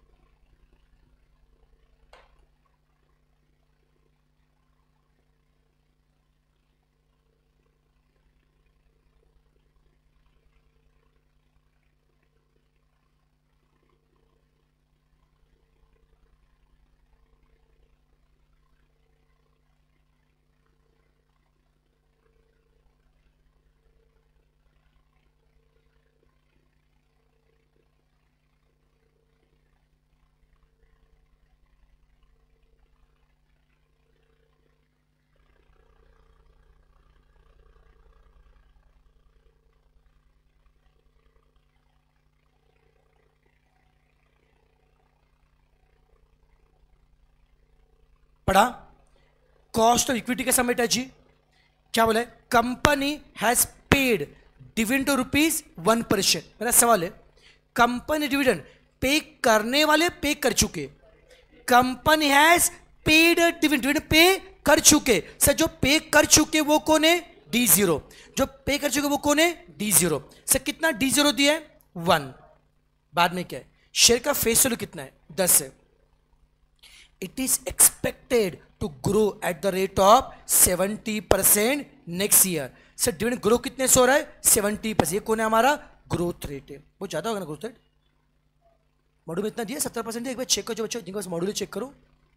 पढ़ा? कॉस्ट ऑफ इक्विटी कैसा बेटा जी? क्या बोला है? Company has paid dividend to ₹1 per share. मेरा सवाल है, कंपनी डिविडेंड पे करने वाले पे कर चुके, company has paid dividend pay कर चुके। सर जो पे कर चुके वो कौन है? D0। जो पे कर चुके वो कौन है? D0। सर कितना D0 दिया है? 1। बाद में क्या है? शेयर का फेस वैल्यू कितना है? 10 है। It is expected to grow at the rate of 70% next year. Sir dividend grow कितने से हो रहा है? 70%। ये कौन है? हमारा ग्रोथ रेट है। वो ज्यादा होगा ना ग्रोथ रेट? मॉड्यूल में इतना दिया 70% है। एक बार चेक करो जो बच्चों, जिनके पास मॉड्यूल चेक करो,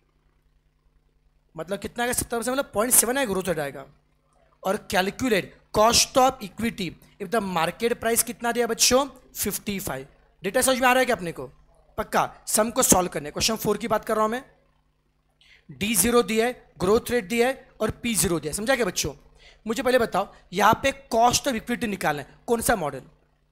मतलब कितना आएगा? 70% मतलब 0.7 आएगा ग्रोथ रेट आएगा। और calculate cost of equity if the market price कितना दिया बच्चों? 55। डेटा समझ में आ रहा है क्या अपने को? पक्का। सम को सॉल्व करने, क्वेश्चन 4 की बात कर रहा हूं मैं। D0 दिया है, ग्रोथ रेट दिया है और P0 दिया है। समझा क्या बच्चों? मुझे पहले बताओ, यहां पे कॉस्ट ऑफ इक्विटी निकालना है, कौन सा मॉडल?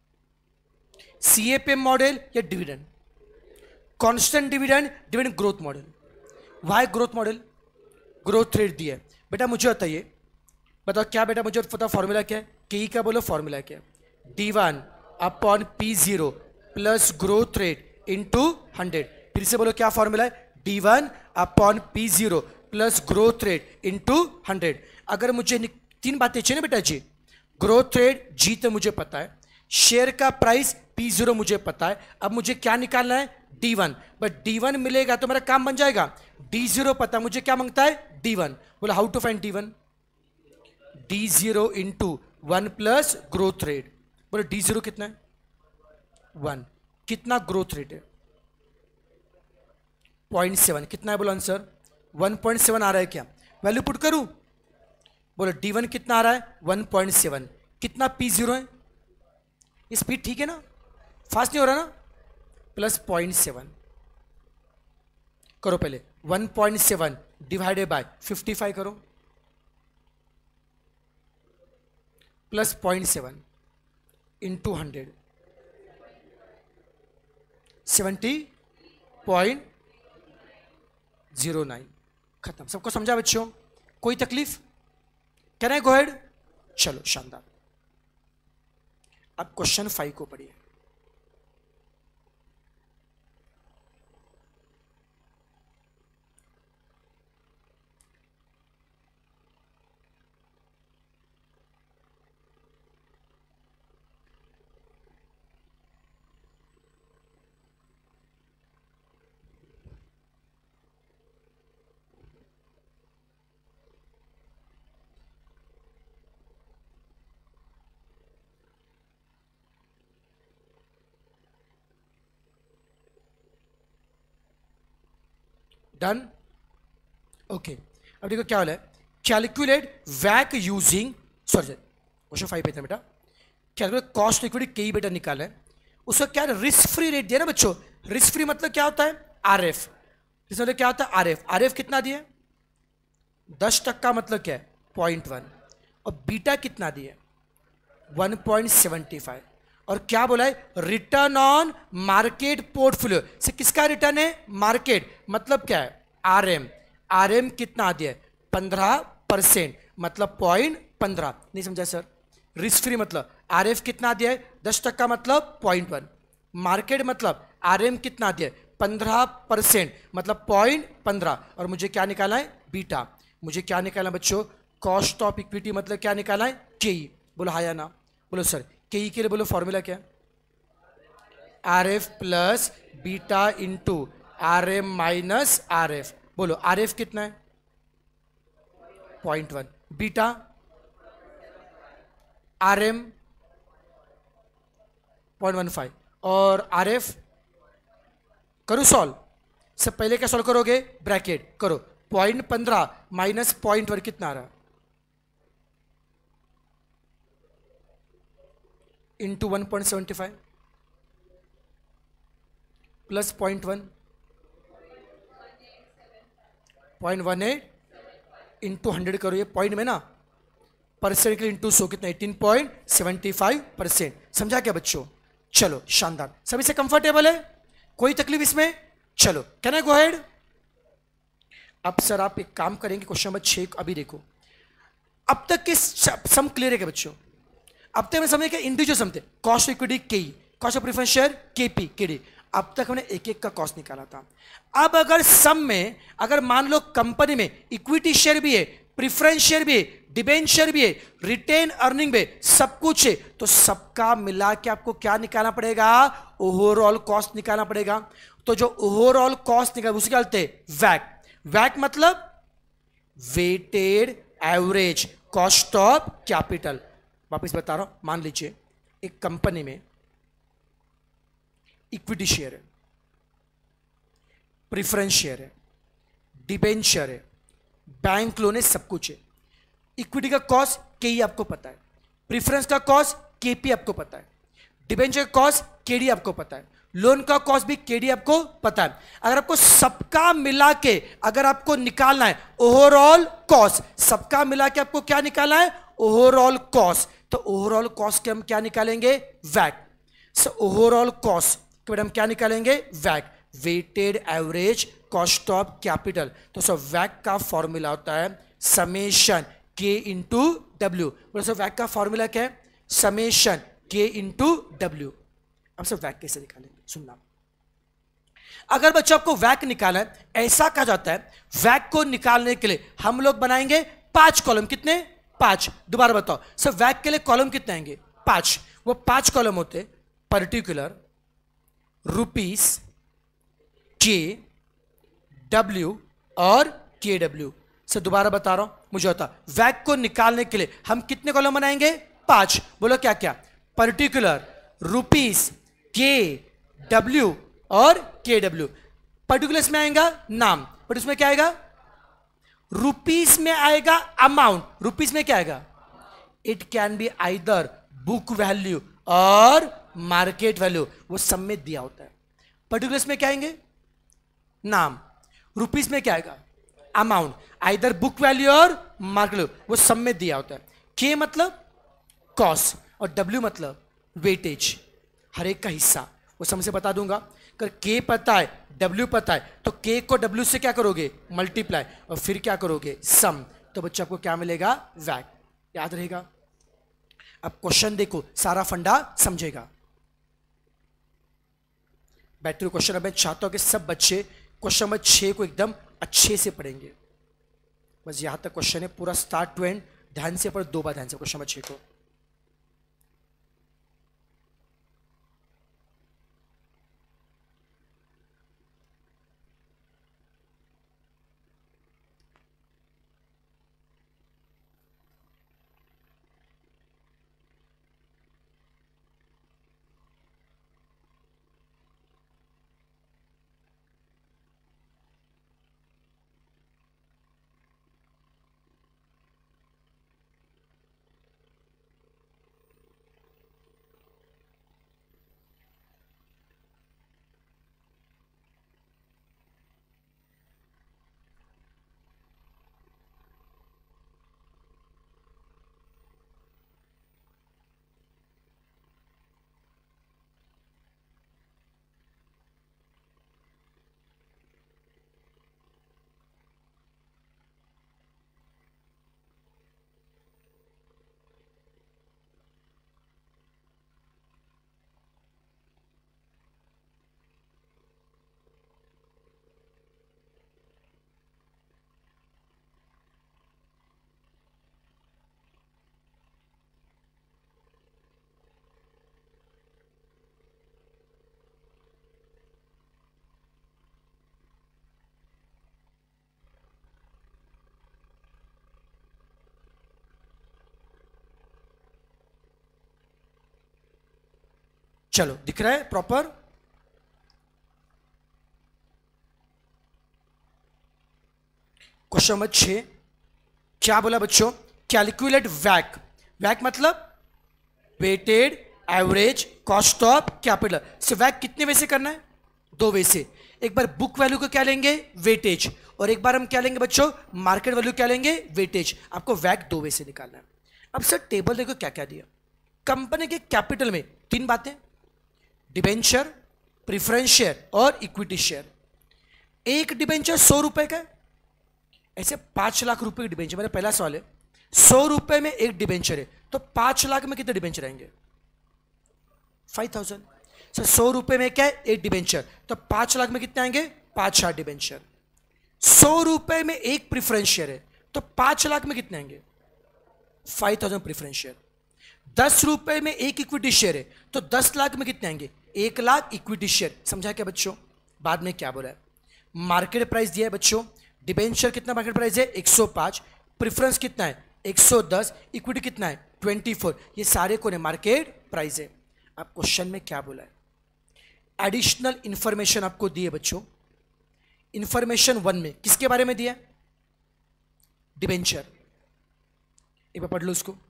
CAPM मॉडल या dividend? Constant dividend, dividend growth model. Why growth model? Growth rate दिया है। बेटा मुझे बताइए, बताओ क्या बेटा मुझे पता फॉर्मूला क्या है? के का बोलो फॉर्मूला क्या है? D1 upon P0 plus growth rate into 100। फिर से बोलो क्या फॉर्मूला है? D1 upon P0 plus growth rate into 100। अगर मुझे 3 बातें चाहिए ना बेटा जी, ग्रोथ रेट जी तो मुझे पता है, शेयर का प्राइस P0 मुझे पता है, अब मुझे क्या निकालना है? D1। बट D1 मिलेगा तो मेरा काम बन जाएगा। D0 पता, मुझे क्या मांगता है? D1। बोला how to find D1? D0 into 1 plus growth rate. बोले D0 कितना है? 1। कितना ग्रोथ रेट है? 0.7। कितना है बोलो आंसर? 1.7 आ रहा है क्या? वैल्यू पुट करूं? बोलो D1 कितना आ रहा है? 1.7। कितना P0 है? स्पीड ठीक है ना? फास्ट नहीं हो रहा ना? प्लस 0.7 करो पहले। 1.7 डिवाइडेड बाय 55 करो, प्लस 0.7 इंटू 100, 70.09। खत्म। सबको समझा बच्चों? कोई तकलीफ? Can I go ahead? चलो शानदार। अब क्वेश्चन 5 को पढ़िए। डन? ओके। अब देखो क्या वाला है? कैलकुलेट वैक यूजिंग, सॉरी क्वेश्चन 5 पे था बेटा। कैलकुलेट कॉस्ट इक्विटी के बेटा निकाला है, उसका क्या रिस्क फ्री रेट दिया ना बच्चों। रिस्क फ्री मतलब क्या होता है? RF। इसमें मतलब क्या होता है? RF। RF कितना दिया? 10% मतलब क्या है? 0.1। और बीटा कितना दिया? 1.75। और क्या बोला है? रिटर्न ऑन मार्केट पोर्टफोलियो से किसका रिटर्न है? मार्केट। मतलब क्या है? RM। RM कितना दिया है? 15%, मतलब 0.15। नहीं समझा सर? रिस्क फ्री मतलब RF कितना दिया है? 10% मतलब 0.1। मार्केट मतलब RM कितना दिया है? 15%, मतलब 0.15। और मुझे क्या निकालना है? बीटा। मुझे क्या निकालना बच्चों? कॉस्ट ऑफ इक्विटी मतलब क्या निकालना है? KE। बोलो हाँ या ना? बोलो सर के लिए बोलो फॉर्मूला क्या है? R F plus beta into R M minus R F. बोलो आर एफ कितना है? 0.1। बीटा आर एम 0.15 और आर एफ करो सॉल्व। सब पहले क्या सॉल्व करोगे? ब्रैकेट करो। 0.15 माइनस 0.1 कितना आ रहा? इंटू 1.75 प्लस 0.1 0.18 इंटू 100 करो, ये पॉइंट में ना, परसेंट के लिए इंटू 100 कितना? 18.75%। समझा क्या बच्चों? चलो शानदार, सभी से कंफर्टेबल है? कोई तकलीफ इसमें? चलो कैन आई गो अहेड? अब सर आप एक काम करेंगे, क्वेश्चन नंबर 6 अभी देखो। अब तक के सम क्लियर है क्या बच्चों? अब तक हमने समझे क्या? इंडिविजुअल सम थे, कॉस्ट इक्विटी के, cost of preference share KP KD. अब तक हमने एक एक का कॉस्ट निकाला था। अब अगर सम में, अगर मान लो कंपनी में इक्विटी शेयर भी है, प्रेफरेंस शेयर भी है, डिबेंचर भी है, रिटेन अर्निंग भी है, सब कुछ है, तो सबका मिला के आपको क्या निकालना पड़ेगा? ओवरऑल कॉस्ट निकालना पड़ेगा। तो जो ओवरऑल कॉस्ट निकाल उसे क्या बोलते हैं? वैक। वैक मतलब weighted average cost of capital. वापस बता रहा हूं, मान लीजिए एक कंपनी में इक्विटी शेयर है, प्रेफरेंस शेयर है, डिबेंचर है, बैंक लोन है, सब कुछ है। इक्विटी का कॉस्ट के ही आपको पता है, प्रेफरेंस का कॉस्ट केपी आपको पता है, डिबेंचर का कॉस्ट केडी आपको पता है, लोन का कॉस्ट भी केडी आपको पता है। अगर आपको सबका मिला के अगर आपको निकालना है ओवरऑल कॉस्ट, सबका मिला के आपको क्या निकालना है? Overall cost. तो ओवरऑल कॉस्ट के हम क्या निकालेंगे? वैक। सो ओवरऑल कॉस्ट के बाद हम क्या निकालेंगे? वैक, weighted average cost of capital. तो सो वैक का फॉर्मूला होता है समेशन के इंटू डब्ल्यू। बोलो सर वैक का फॉर्मूला क्या है? Summation K into W. अब सर वैक कैसे निकालेंगे सुनना। अगर बच्चों आपको वैक निकालना है, ऐसा कहा जाता है वैक को निकालने के लिए हम लोग बनाएंगे 5 कॉलम। कितने? 5। दोबारा बताओ सर, वैक के लिए कॉलम कितने आएंगे? 5। वो 5 कॉलम होते पर्टिकुलर, रुपीस, के, डब्ल्यू और के डब्ल्यू। सर दोबारा बता रहा हूं, मुझे होता वैक को निकालने के लिए हम कितने कॉलम बनाएंगे? 5। बोलो क्या क्या? पर्टिकुलर, रुपीस, के, डब्ल्यू और के डब्ल्यू। पर्टिकुलर्स में आएगा नाम, बट उसमें क्या आएगा? रुपीस में आएगा अमाउंट। रुपीस में क्या आएगा? It can be either book value और मार्केट वैल्यू, वो सब में दिया होता है। पर्टिकुलर्स में क्या आएंगे? नाम। रुपीस में क्या आएगा? अमाउंट, आइदर बुक वैल्यू और मार्केट वैल्यू, वो सब में दिया होता है। के मतलब कॉस्ट और डब्ल्यू मतलब वेटेज, हर एक का हिस्सा। वो सब से बता दूंगा। अगर के पता है, डब्ल्यू पता है, तो के को डब्ल्यू से क्या करोगे? मल्टीप्लाई, और फिर क्या करोगे? सम। तो बच्चा आपको क्या मिलेगा? वैक। याद रहेगा? अब क्वेश्चन देखो, सारा फंडा समझेगा। बैठ रहे क्वेश्चन। अब मैं चाहता हूं कि सब बच्चे क्वेश्चन नंबर 6 को एकदम अच्छे से पढ़ेंगे। बस यहां तक क्वेश्चन है, पूरा स्टार्ट टू एंड ध्यान से पढ़, 2 बार ध्यान से क्वेश्चन नंबर 6 को। चलो दिख रहा है प्रॉपर। क्वेश्चन नंबर 6 क्या बोला बच्चों? कैलकुलेट वैक। वैक मतलब weighted average cost of capital. So वैक कितने वे से करना है? 2 वे से। एक बार बुक वैल्यू को क्या लेंगे? वेटेज। और एक बार हम क्या लेंगे बच्चों? मार्केट वैल्यू क्या लेंगे? वेटेज। आपको वैक 2 वे से निकालना है। अब सर टेबल देखो क्या क्या दिया। कंपनी के कैपिटल में 3 बातें, डिबेंचर, प्रिफरेंस शेयर और इक्विटी शेयर। एक डिबेंचर 100 रुपए का है, ऐसे 5 लाख रुपए की डिबेंचर। मेरा पहला सवाल है 100 रुपए में एक डिबेंचर है, तो 5 लाख में कितने डिबेंचर आएंगे? 5000। सर 100 रुपए में क्या है? एक डिबेंचर, तो 5 लाख में कितने आएंगे? 5 डिबेंचर। 100 रुपए में एक प्रिफरेंस शेयर है, तो 5 लाख में कितने आएंगे? 5000 प्रिफरेंस शेयर। 10 रुपए में एक इक्विटी शेयर है, तो 10 लाख में कितने आएंगे? 1 लाख इक्विटी शेयर। समझा क्या बच्चों? बाद में क्या बोला है? मार्केट प्राइस दिया है बच्चों। डिबेंचर कितना मार्केट प्राइस है? 105। प्रिफरेंस कितना है? 110। इक्विटी कितना है? 24। ये सारे कौन है? मार्केट प्राइस है। अब क्वेश्चन में क्या बोला है? एडिशनल इंफॉर्मेशन आपको दी है बच्चों। इंफॉर्मेशन 1 में किसके बारे में दिया है? डिबेंचर। एक बार पढ़ लो उसको।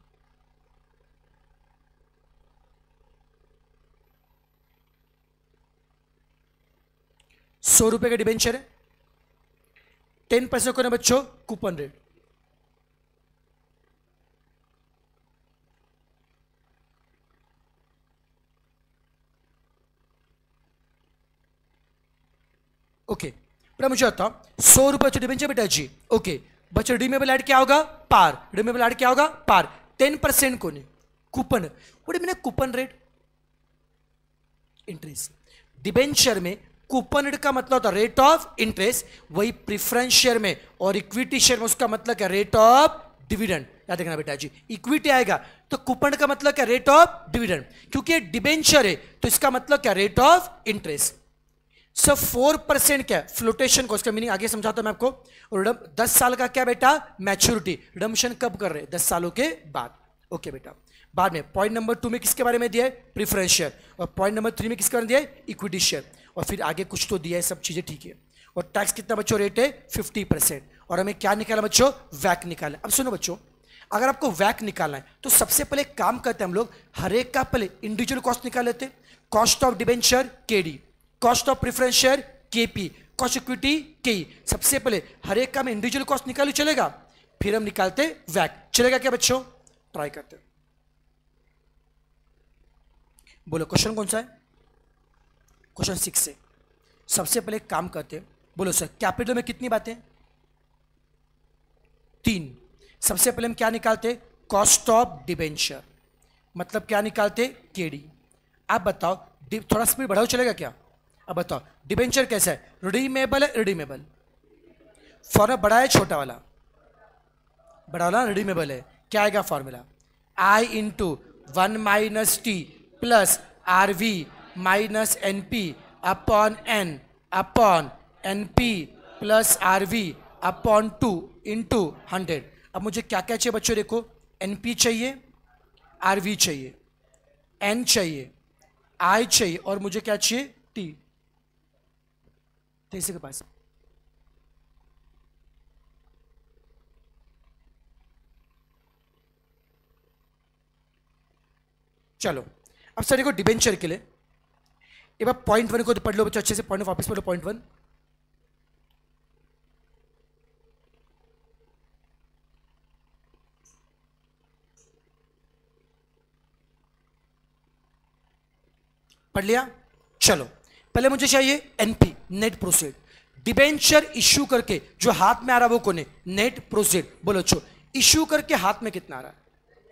₹100 का डिबेंचर है, 10% को ना बच्चों कूपन रेट। ओके बेटा मुझे बताओ 100 रुपए डिबेंचर बेटा जी। ओके बच्चों रिडीमेबल ऐड क्या होगा? पार। रिडीमेबल ऐड क्या होगा? पार। 10% को नहीं coupon. What mean coupon rate? Interest. Debenture में कूपन रेट का मतलब होता है रेट ऑफ इंटरेस्ट, वही प्रिफरेंस शेयर में और इक्विटी शेयर में उसका मतलब क्या? Rate of dividend. याद रखना बेटा जी, इक्विटी आएगा तो कूपन का मतलब क्या? Rate of dividend. क्योंकि ये डिबेंचर है तो इसका मतलब क्या? Rate of interest. सर 4% क्या? फ्लोटेशन को, इसका मीनिंग आगे समझाता हूं मैं आपको। और 10 साल का क्या बेटा? मैच्योरिटी। रिडम्पशन कब कर रहे हैं? 10 सालों के बाद। ओके बेटा। बाद में पॉइंट नंबर 2 में किसके बारे में दिया है? Preference share. और पॉइंट नंबर 3 में किसके बारे में दिया है? Equity share. और फिर आगे कुछ तो दिया है, सब चीजें ठीक है। और टैक्स कितना बच्चों? रेट है 50%। और हमें क्या निकाला बच्चों? वैक निकाला। अब सुनो बच्चों, अगर आपको वैक निकालना है तो सबसे पहले काम करते हैं हम लोग, हर एक का पहले इंडिविजुअल कॉस्ट निकाल लेते हैं। Cost of debenture KD, cost of preference share KP, cost equity KE. सबसे पहले हर एक का मैं इंडिविजुअल कॉस्ट निकालू, चलेगा? फिर हम निकालते वैक, चलेगा क्या बच्चों? ट्राई करते हैं। बोलो क्वेश्चन कौन सा है? क्वेश्चन 6 से। सबसे पहले काम करते हैं। बोलो सर कैपिटल में कितनी बातें? 3। सबसे पहले हम क्या निकालते? कॉस्ट ऑफ डिबेंचर, मतलब क्या निकालते? केडी। आप बताओ, थोड़ा स्पीड बढ़ाओ, चलेगा क्या? अब बताओ डिबेंचर कैसा है? रिडीमेबल है? रिडीमेबल। फॉर्मूला बड़ा है छोटा वाला? बड़ा वाला रिडीमेबल है। क्या आएगा formula? I into 1 minus T plus R V minus N P upon N P plus R V upon 2 into 100। अब मुझे क्या क्या चाहिए बच्चों? देखो एन पी चाहिए, आर वी चाहिए, एन चाहिए, आई चाहिए, और मुझे क्या चाहिए? टी। तेईस के पास चलो। अब सर देखो डिबेंचर के लिए एक बार पॉइंट 1 को तो पढ़ लो बच्चों अच्छे से। पॉइंट ऑफ वापस पढ़ लो पॉइंट 1। पढ़ लिया? चलो पहले मुझे चाहिए NP, net proceed. Debenture issue करके जो हाथ में आ रहा है वो कौन है? Net proceed. बोलो छो इश्यू करके हाथ में कितना आ रहा है?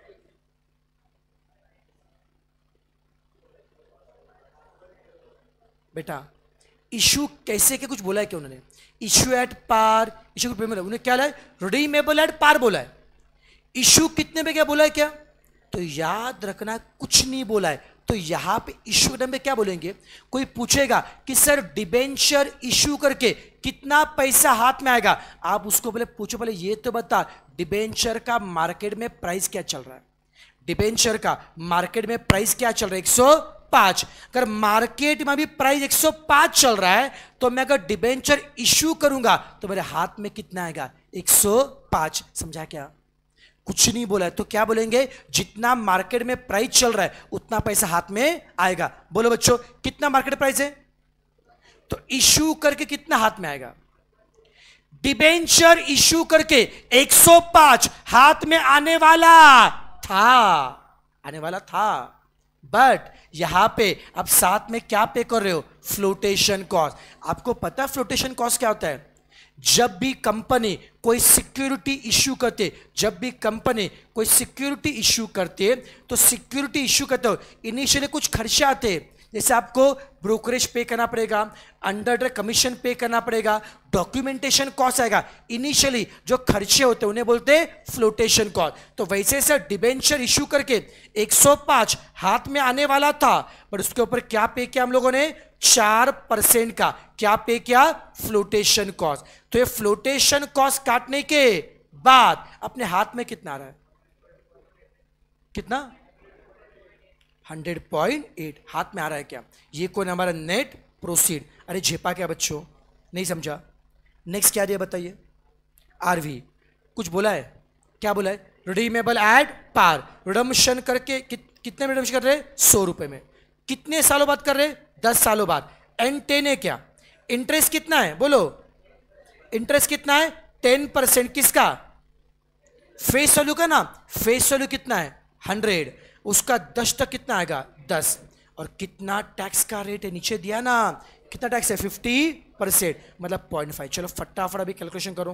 बेटा इश्यू कैसे के कुछ बोला है क्या उन्होंने? इश्यू एट पार, इश्यू उन्हें क्या है? रिडीमेबल एट पार बोला है। इश्यू कितने में क्या बोला है क्या? तो याद रखना कुछ नहीं बोला है। तो यहां पे इश्यू के टाइम पे क्या बोलेंगे? कोई पूछेगा कि सर डिबेंचर इश्यू करके कितना पैसा हाथ में आएगा, आप उसको बोले पूछो पहले ये तो बता डिबेंचर का मार्केट में प्राइस क्या चल रहा है? डिबेंचर का मार्केट में प्राइस क्या चल रहा है? 105। अगर मार्केट में भी प्राइस 105 चल रहा है तो मैं अगर डिबेंचर इश्यू करूंगा तो मेरे हाथ में कितना आएगा? 105। समझा क्या? कुछ नहीं बोला है तो क्या बोलेंगे? जितना मार्केट में प्राइस चल रहा है उतना पैसा हाथ में आएगा। बोलो बच्चों, कितना मार्केट प्राइस है तो इश्यू करके कितना हाथ में आएगा? डिबेंचर इश्यू करके 105 हाथ में आने वाला था, बट यहां पे अब साथ में क्या पे कर रहे हो? Flotation cost. आपको पता है फ्लोटेशन कॉस्ट क्या होता है? जब भी कंपनी कोई सिक्योरिटी इश्यू करते तो सिक्योरिटी इश्यू करते हो इनिशियली कुछ खर्चे आते हैं, जैसे आपको ब्रोकरेज पे करना पड़ेगा, अंडर कमीशन पे करना पड़ेगा, डॉक्यूमेंटेशन कॉस्ट आएगा। इनिशियली जो खर्चे होते हैं उन्हें बोलते हैं फ्लोटेशन कॉस्ट। तो वैसे से डिबेंचर इश्यू करके 105 हाथ में आने वाला था, पर उसके ऊपर क्या पे किया हम लोगों ने? 4% का क्या पे किया? Flotation cost. तो ये फ्लोटेशन कॉस्ट काटने के बाद अपने हाथ में कितना आ रहा है? कितना? 100.8 हाथ में आ रहा है क्या? ये कौन हमारा नेट प्रोसीड। अरे झेपा क्या बच्चों? नहीं समझा। नेक्स्ट क्या दिया बताइए? आरवी। कुछ बोला है? क्या बोला है? Redeemable at par. रिडम्पशन करके कितने में रिडम्पशन कर रहे हैं? 100 रुपए में। कितने सालों बाद कर रहे हैं? 10 सालों बाद। N10 है क्या? इंटरेस्ट कितना है? बोलो, इंटरेस्ट कितना है? 10%। किसका? फेस वैल्यू का ना। फेस वैल्यू कितना है? 100। उसका 10 तक कितना आएगा? 10। और कितना टैक्स का रेट है? नीचे दिया ना, कितना टैक्स है? 50%, मतलब 0.5। चलो फटाफट अभी कैलकुलेशन करो।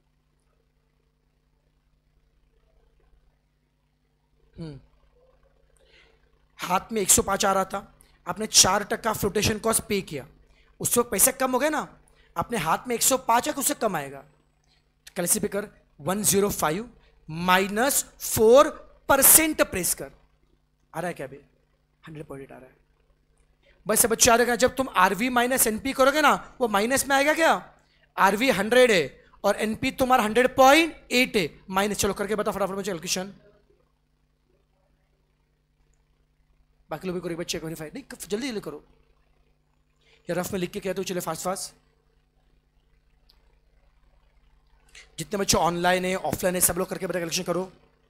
हाथ में 105 आ रहा था, आपने 4% फ्लोटेशन कॉस्ट पे किया, उससे पैसे कम हो गए ना। अपने हाथ में 105 है, उससे कम आएगा। कैलसी पे कर 105 माइनस 4% प्रेस कर। आ रहा है क्या? अभी 100.8 आ रहा है। बस बच्चे आ रहा। जब तुम आरवी माइनस एनपी करोगे ना, वो माइनस में आएगा क्या? आरवी 100 है और एनपी तुम्हारा 100.8 है, माइनस। चलो करके बता फटाफट मुझे कैलकुलेशन। बाकी लोग भी करो, बच्चे वेरीफाई नहीं, जल्दी जल्दी करो। या रफ में लिख के कहते हो, चले फास्ट। जितने बच्चे ऑनलाइन है ऑफलाइन है सब लोग करके बता कैलकुलेशन करो।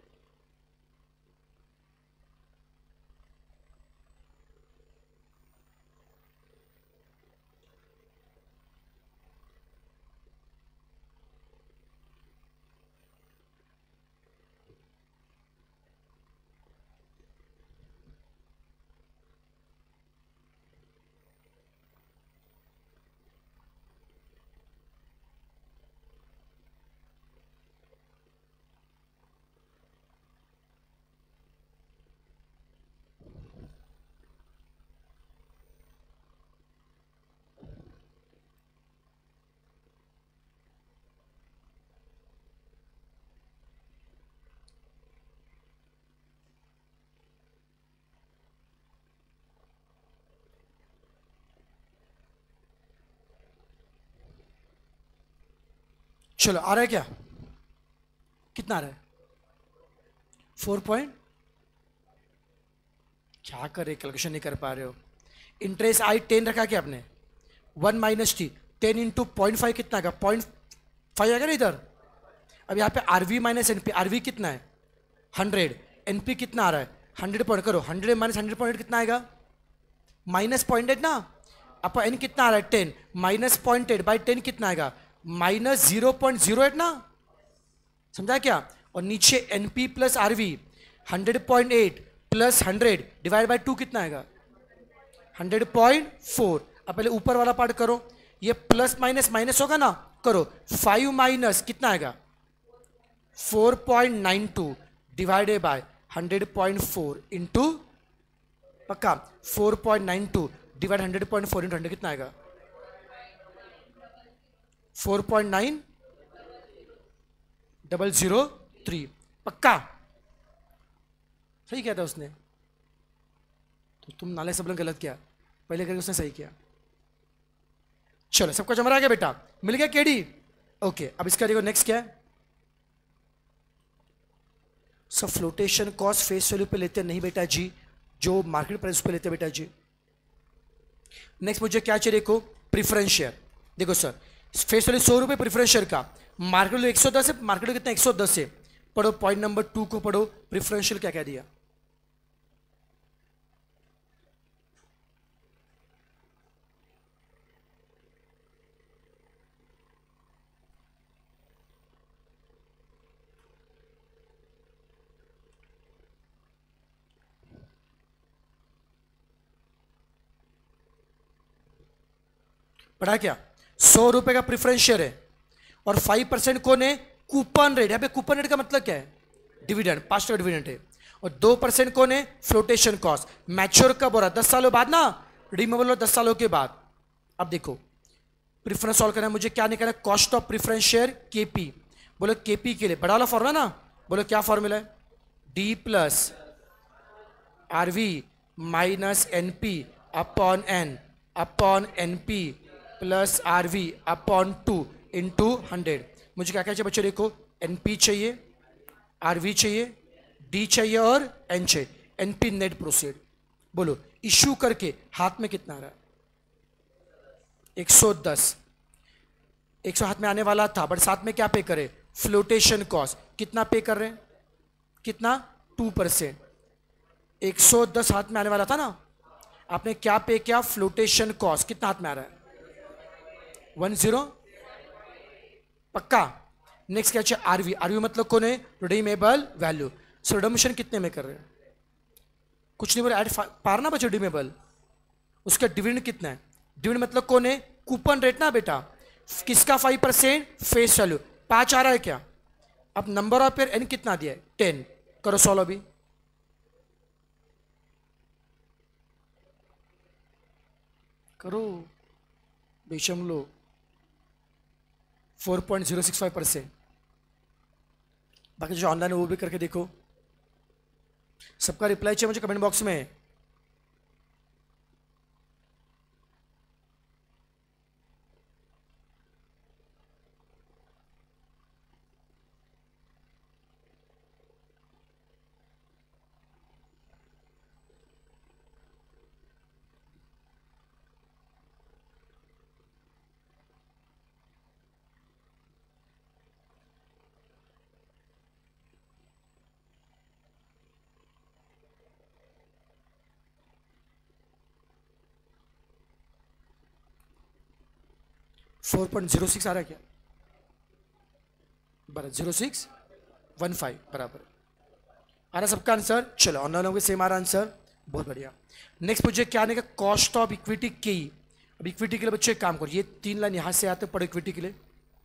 चलो आ रहा है क्या? कितना आ रहा है? 4 पॉइंट। क्या कर रहे? कैलकुलेशन नहीं कर पा रहे हो। इंटरेस्ट आई 10 रखा क्या आपने? 1 माइनस टी 10 इंटू 0.5 कितना आएगा? 0.5 आएगा ना इधर। अब यहाँ पे आरवी माइनस एनपी। आरवी कितना है? 100। एनपी कितना आ रहा है? 100 पॉइंट करो। 100 माइनस 100.8 कितना आएगा? माइनस 0.8 ना। आपका एन कितना आ रहा है? 10 माइनस 0.8 बाई 10 कितना आएगा? माइनस 0.08 ना। समझा क्या? और नीचे NP plus RV 100.8 plus 100 divide by 2 कितना आएगा? 100.4। अब पहले ऊपर वाला पार्ट करो। ये प्लस माइनस माइनस होगा ना, करो। 5 माइनस कितना आएगा? 4.92 डिवाइडेड बाय 100.4 इंटू पक्का 4.92 डिवाइड 100.4 इंटू 100 कितना आएगा? 4.9003 पक्का। सही किया था उसने। तो तुम नाले सब लोग गलत किया, पहले करके उसने सही किया। चलो सबको जम रहा है बेटा? मिल गया केडी? ओके। अब इसका देखो नेक्स्ट क्या है। सब फ्लोटेशन कॉस्ट फेस वैल्यू पे लेते नहीं बेटा जी। जो मार्केट प्राइस पे लेते हैं बेटा जी। नेक्स्ट मुझे क्या चाहिए, देखो प्रीफरेंस शेयर। देखो सर फेस वैल्यू 100 रुपये प्रीफरेंस शेयर का, मार्केट वैल्यू 110 है, मार्केट वैल्यू कितना 110 है। पढ़ो पॉइंट नंबर 2 को पढ़ो, प्रीफरेंशियल क्या कह दिया। पढ़ा क्या, 100 रुपए का प्रीफरेंस शेयर है और 5% कौन है, कूपन रेट। यहाँ पे कूपन रेट का मतलब क्या है, डिविडेंड, 5% डिविडेंड है। और 2% कौन है, फ्लोटेशन कॉस्ट। मैच्योर कब हो रहा है, 10 सालों बाद ना, रिमूवल हो 10 सालों के बाद। अब देखो प्रीफरेंस सॉल्व करना है, मुझे क्या निकालना है, cost of preference share KP. बोलो केपी के लिए बड़ा वाला फॉर्मूला ना, बोलो क्या फॉर्मूला है, D plus RV minus NP upon NP plus RV upon 2 into 100। मुझे क्या क्या चाहिए बच्चों, देखो एनपी चाहिए, आरवी चाहिए, डी चाहिए और एन चाहिए। NP net proceed. बोलो इशू करके हाथ में कितना आ रहा है, 110। 100 हाथ में आने वाला था, बट साथ में क्या पे करे, फ्लोटेशन कॉस्ट। कितना पे कर रहे हैं, कितना 2%। 110 हाथ में आने वाला था ना, आपने क्या पे किया, फ्लोटेशन कॉस्ट। कितना हाथ में आ रहा है, 10 पक्का। नेक्स्ट क्या चाहिए, आरवी। आरवी मतलब कौन है, रिडीमेबल वैल्यू। सो रिडम्पशन कितने में कर रहे हैं, कुछ नहीं बोले, ऐड पार ना बच्चों, रिडीमेबल। उसका डिविडेंड कितना है, डिविडेंड मतलब कौन है, कूपन रेट ना बेटा। किसका 5%, फेस वैल्यू 5 आ रहा है क्या। अब नंबर ऑफ पेयर एन कितना दिया है, 10। करो सॉल्व अभी। करो बेशम लो, 4.065%। बाकी जो ऑनलाइन है वो भी करके देखो। सबका रिप्लाई चाहिए मुझे कमेंट बॉक्स में। 4.06 आ रहा है क्या, बराबर 0615 बराबर आ रहा सबका आंसर। चलो ऑनलाइन होंगे सेम आ रहा आंसर, बहुत बढ़िया। नेक्स्ट मुझे क्या आने का, कॉस्ट ऑफ इक्विटी की। अब इक्विटी के लिए बच्चों एक काम करो, ये 3 लाइन यहां से आते पढ़ो इक्विटी के लिए।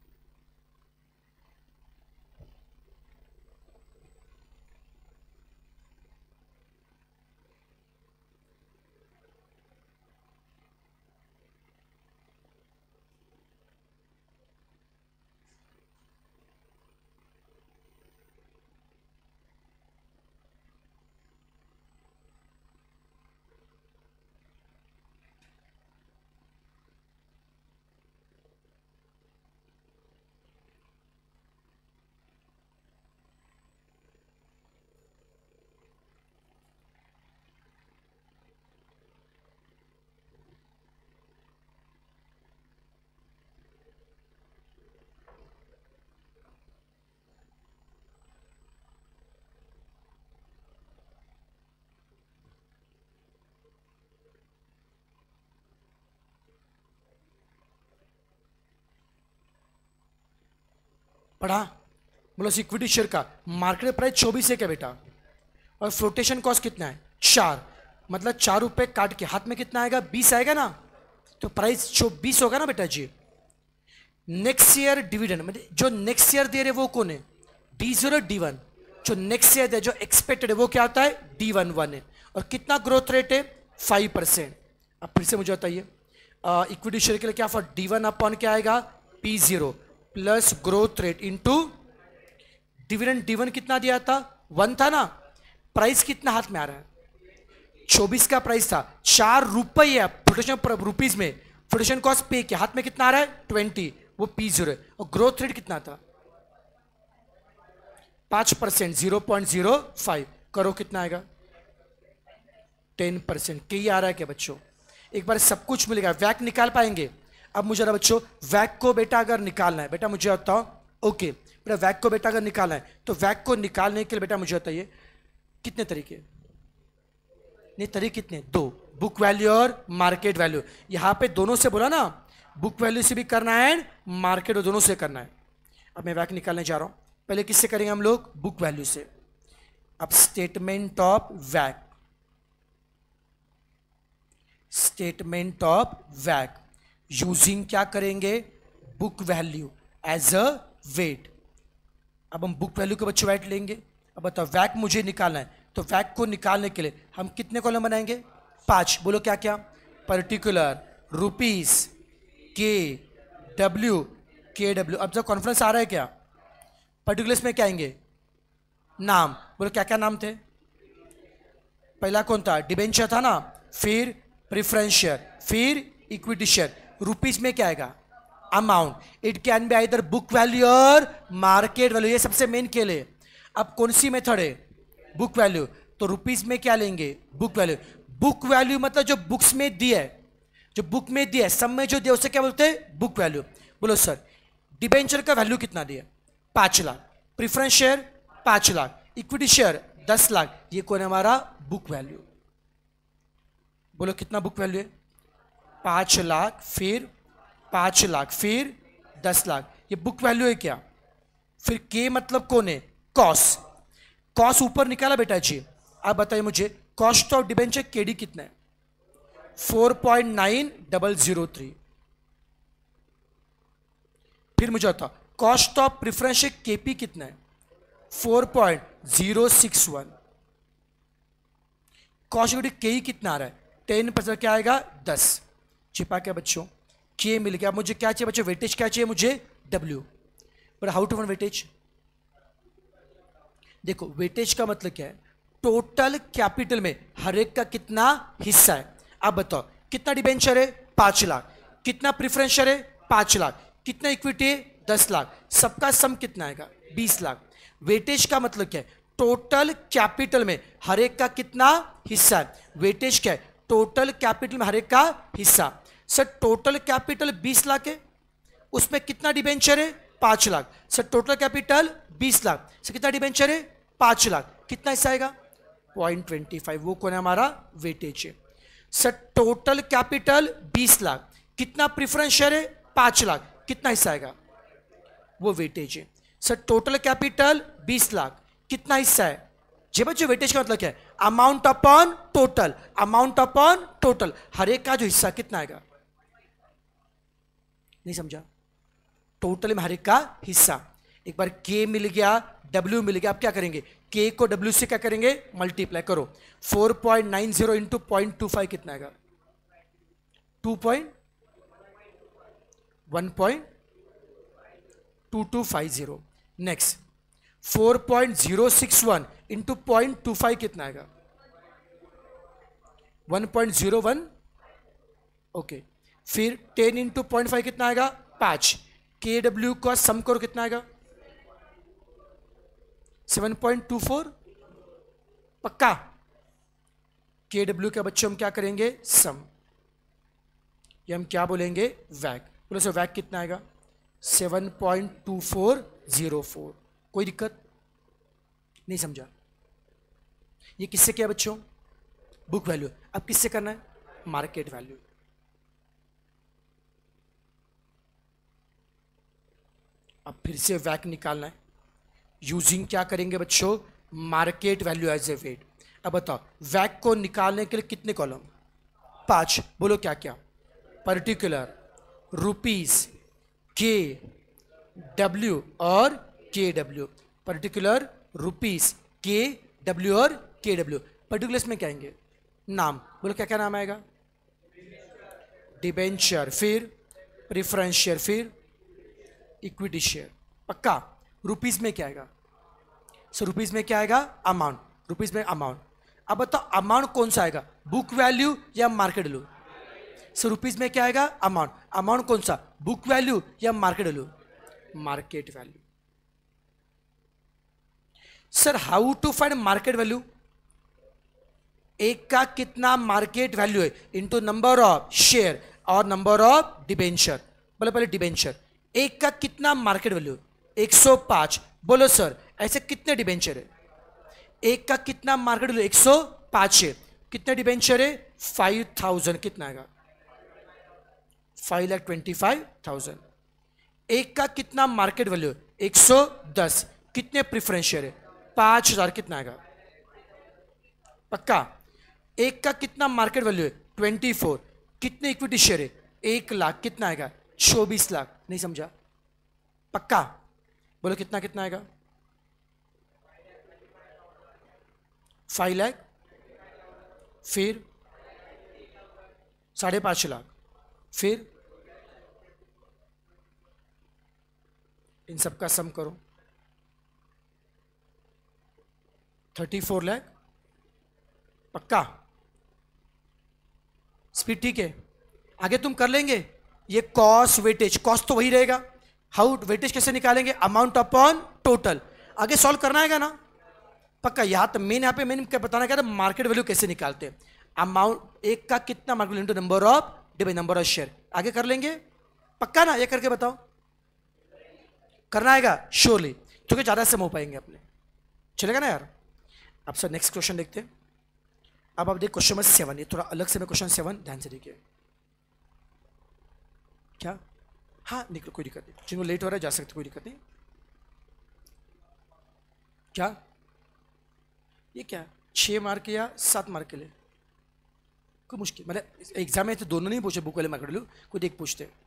पढ़ा, बोलो इक्विटी शेयर का मार्केट प्राइस 24 है क्या बेटा, और फ्लोटेशन कॉस्ट कितना है 4, मतलब 4 रुपए काट के हाथ में कितना आएगा, 20 आएगा ना, तो प्राइस 20 होगा ना बेटा जी। नेक्स्ट ईयर डिविडेंड मतलब जो नेक्स्ट ईयर दे रहे वो कौन है, D0 D1। जो नेक्स्ट ईयर दे जो एक्सपेक्टेड है वो क्या होता है, D11 है। और कितना ग्रोथ रेट है 5%। अब फिर से मुझे बताइए इक्विटी शेयर के लिए क्या फॉर D1 अपॉन क्या आएगा P0 plus growth rate into dividend. D1 कितना दिया था 1 था ना, प्राइस कितना हाथ में आ रहा है 24 का प्राइस था, 4 रुपये प्रोटेक्शन रुपीज में प्रोटेक्शन कॉस्ट पे किया, हाथ में कितना आ रहा है 20, वो P0 है। और ग्रोथ रेट कितना था 5%, 0.05 करो कितना आएगा 10%। के आ रहा है क्या बच्चों? एक बार सब कुछ मिलेगा, वैक निकाल पाएंगे? अब मुझे ना बच्चों वैक को बेटा अगर निकालना है, बेटा मुझे बताओ, ओके बेटा वैक को बेटा अगर निकालना है तो वैक को निकालने के लिए बेटा मुझे बताइए कितने तरीके? नहीं तरीके कितने? दो, बुक वैल्यू और मार्केट वैल्यू। यहां पे दोनों से बोला ना, बुक वैल्यू से भी करना है एंड मार्केट दोनों से करना है। अब मैं वैक निकालने जा रहा हूं, पहले किससे करेंगे हम लोग? बुक वैल्यू से। अब statement of वैक, statement of वैक using क्या करेंगे? Book value as a wait. अब हम बुक वैल्यू के बच्चों वेट लेंगे। अब बताओ वैक मुझे निकालना है, तो वैक को निकालने के लिए हम कितने कॉलम बनाएंगे? 5। बोलो क्या क्या? Particular, rupees, K W, K W. अब जब कॉन्फ्रेंस आ रहा है क्या? पर्टिकुलर्स में क्या आएंगे? नाम। बोलो क्या क्या नाम थे? पहला कौन था? डिबेंचर था ना, फिर प्रेफरेंस शेयर, फिर इक्विटी शेयर। रुपीस में क्या आएगा? Amount. It can be either book value और मार्केट वैल्यू, ये सबसे मेन खेल है। अब कौन सी मेथड है? Book value. तो रुपीस में क्या लेंगे? Book value. बुक वैल्यू मतलब जो बुक्स में दिया है, जो बुक में दिया है, सब में जो दिया उसे क्या बोलते हैं? Book value. बोलो सर डिबेंचर का वैल्यू कितना दिया? 5 lakh. Preference share 5 lakh, equity share 10 lakh. ये कौन है हमारा? Book value. बोलो कितना बुक वैल्यू है? 5 लाख, फिर 5 लाख, फिर 10 लाख। ये बुक वैल्यू है क्या? फिर के मतलब कौन है? कॉस्ट। कॉस्ट ऊपर निकाला बेटा जी। अब बताइए मुझे कॉस्ट ऑफ डिबेंचर केडी कितना है? 4.9003। फिर मुझे बताओ कॉस्ट ऑफ प्रेफरेंस केपी कितना है? 4.061। कॉस्ट ऑफ के कितना आ रहा है? 10%। क्या आएगा? 10। छिपा क्या बच्चों? के मिल गया। अब मुझे क्या चाहिए बच्चों? वेटेज क्या चाहिए मुझे? W. But how to find weightage? देखो वेटेज का मतलब क्या है? टोटल कैपिटल में हर एक का कितना हिस्सा है। अब बताओ कितना डिबेंचर है? 5 लाख। कितना प्रेफरेंस शेयर है? 5 लाख। कितना इक्विटी है? 10 लाख। सबका सम कितना आएगा? 20 लाख। वेटेज का मतलब क्या है? टोटल कैपिटल में हर एक का कितना हिस्सा है। वेटेज क्या है? टोटल कैपिटल में हर एक का हिस्सा। सर टोटल कैपिटल 20 लाख है, उसमें कितना डिबेंचर है? 5 lakh. Sir total capital 20 lakh, sir कितना डिबेंचर है? 5 लाख। कितना हिस्सा आएगा? 0.25। वो कौन है? हमारा वेटेज है। सर टोटल कैपिटल 20 लाख, कितना प्रेफरेंस शेयर है? 5 लाख। कितना हिस्सा आएगा? वो वेटेज है। सर टोटल कैपिटल 20 लाख, कितना हिस्सा है? जी बच्चों वेटेज का मतलब क्या है? Amount upon total. Amount upon total, हर एक का जो हिस्सा कितना आएगा? नहीं समझा? टोटल में हर एक का हिस्सा। एक बार के मिल गया, डब्ल्यू मिल गया। अब क्या करेंगे? के को डब्ल्यू से क्या करेंगे? मल्टीप्लाई करो। 4.90 इंटू 0.25 कितना आएगा? 1.2250। नेक्स्ट 4.061 इंटू 0.25 कितना आएगा? 1.01। ओके। फिर 10 इंटू 0.5 कितना आएगा? 5। के डब्ल्यू का सम करो कितना आएगा? 7.24। पक्का? के डब्ल्यू का बच्चों हम क्या करेंगे? सम। ये हम क्या बोलेंगे? वैक। बोलो सर वैक कितना आएगा? 7.2404। कोई दिक्कत नहीं? समझा? ये किससे किया बच्चों? Book value. अब किससे करना है? Market value. अब फिर से वैक निकालना है। यूजिंग क्या करेंगे बच्चों? Market value as a weight. अब बताओ वैक को निकालने के लिए कितने कॉलम? 5। बोलो क्या क्या? पर्टिकुलर, रुपीस, के डब्ल्यू और K W. Particular, rupees, K W और के डब्ल्यू। पर्टिकुलर्स में क्या आएंगे? नाम। बोलो क्या क्या नाम आएगा? डिबेंचर, फिर प्रेफरेंस शेयर, फिर इक्विटी शेयर। पक्का? रुपीस में क्या आएगा? सो रुपीस में क्या आएगा? अमाउंट। रुपीस में अमाउंट। अब बताओ अमाउंट कौन सा आएगा? बुक वैल्यू या मार्केट वैल्यू? सो रुपीस में क्या आएगा? अमाउंट। अमाउंट कौन सा? बुक वैल्यू या market value? Market value. Sir how to find market value? एक का कितना मार्केट वैल्यू है इंटू नंबर ऑफ शेयर और नंबर ऑफ डिबेंचर। बोलो पहले डिबेंचर, एक का कितना मार्केट वैल्यू? 105। बोलो सर ऐसे कितने डिबेंचर है? एक का कितना मार्केट वैल्यू? 105 है। कितने डिबेंचर है? 5000। कितना आएगा? 5,25,000। एक का कितना मार्केट वैल्यू? 110। कितने प्रिफरेंस शेयर है? 5000। कितना आएगा? पक्का? एक का कितना मार्केट वैल्यू है? 24। कितने इक्विटी शेयर है? 1 लाख। कितना आएगा? 24 लाख। नहीं समझा? पक्का? बोलो कितना कितना आएगा? 5 लाख। फिर 5.5 लाख। फिर इन सबका सम करो, 34 लाख। पक्का? स्पीड ठीक है? आगे तुम कर लेंगे। ये कॉस्ट वेटेज, कॉस्ट तो वही रहेगा। हाउ वेटेज कैसे निकालेंगे? Amount upon total. आगे सॉल्व करना है ना? पक्का? यहां तो मेन, यहां पे मेन क्या बताना क्या था? मार्केट वैल्यू कैसे निकालते हैं। अमाउंट एक का कितना market value into number of divide number of share. आगे कर लेंगे? पक्का ना? ये करके बताओ। करना आएगा श्योरली, क्योंकि ज्यादा से हो पाएंगे अपने। चलेगा ना यार? अब सर नेक्स्ट क्वेश्चन देखते हैं। अब आप देख क्वेश्चन नंबर 7। ये थोड़ा अलग से मैं क्वेश्चन 7 ध्यान से देखिए। क्या? हाँ निकलो, कोई दिक्कत नहीं। जिनको लेट हो रहा है जा सकते, कोई दिक्कत नहीं। क्या ये क्या 6 मार्क या 7 मार्क के लिए? कोई मुश्किल मतलब एग्जाम में तो दोनों नहीं पूछे, बुक वाले मार्केट वैल्यू, खुद एक पूछते हैं।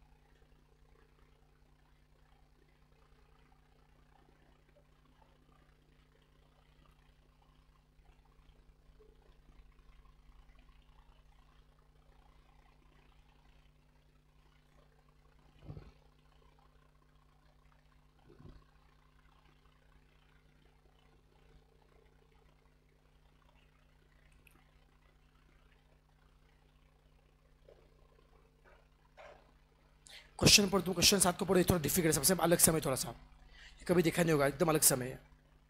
क्वेश्चन पढ़, तुम क्वेश्चन 7 को पढ़ो। ये थोड़ा डिफिकल्ट है, सबसे अलग समय थोड़ा सा, कभी देखा नहीं होगा, एकदम अलग समय है।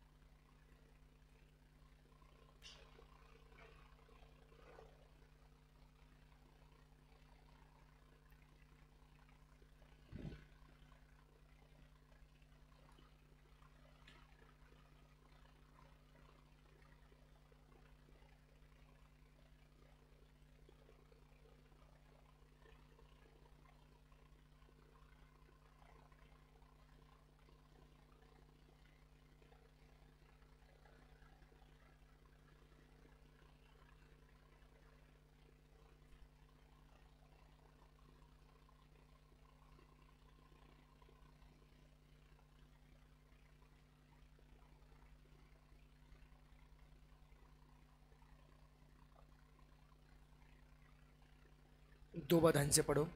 दो बार ध्यान से पढ़ो।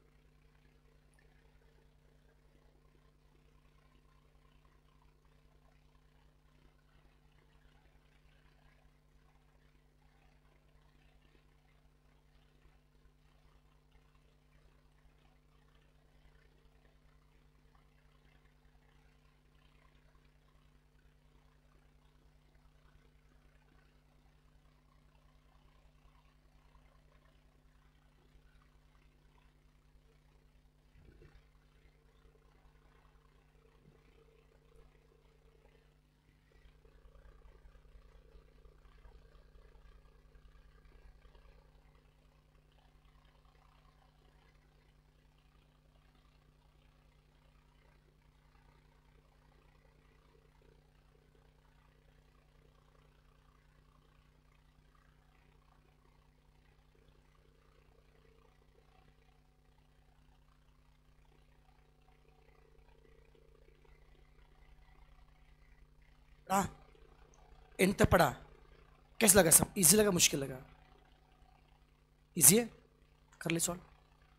हाँ एंड तक पढ़ा। कैसा लगा? सब इजी लगा, मुश्किल लगा? इजी है, कर ले सॉल्व।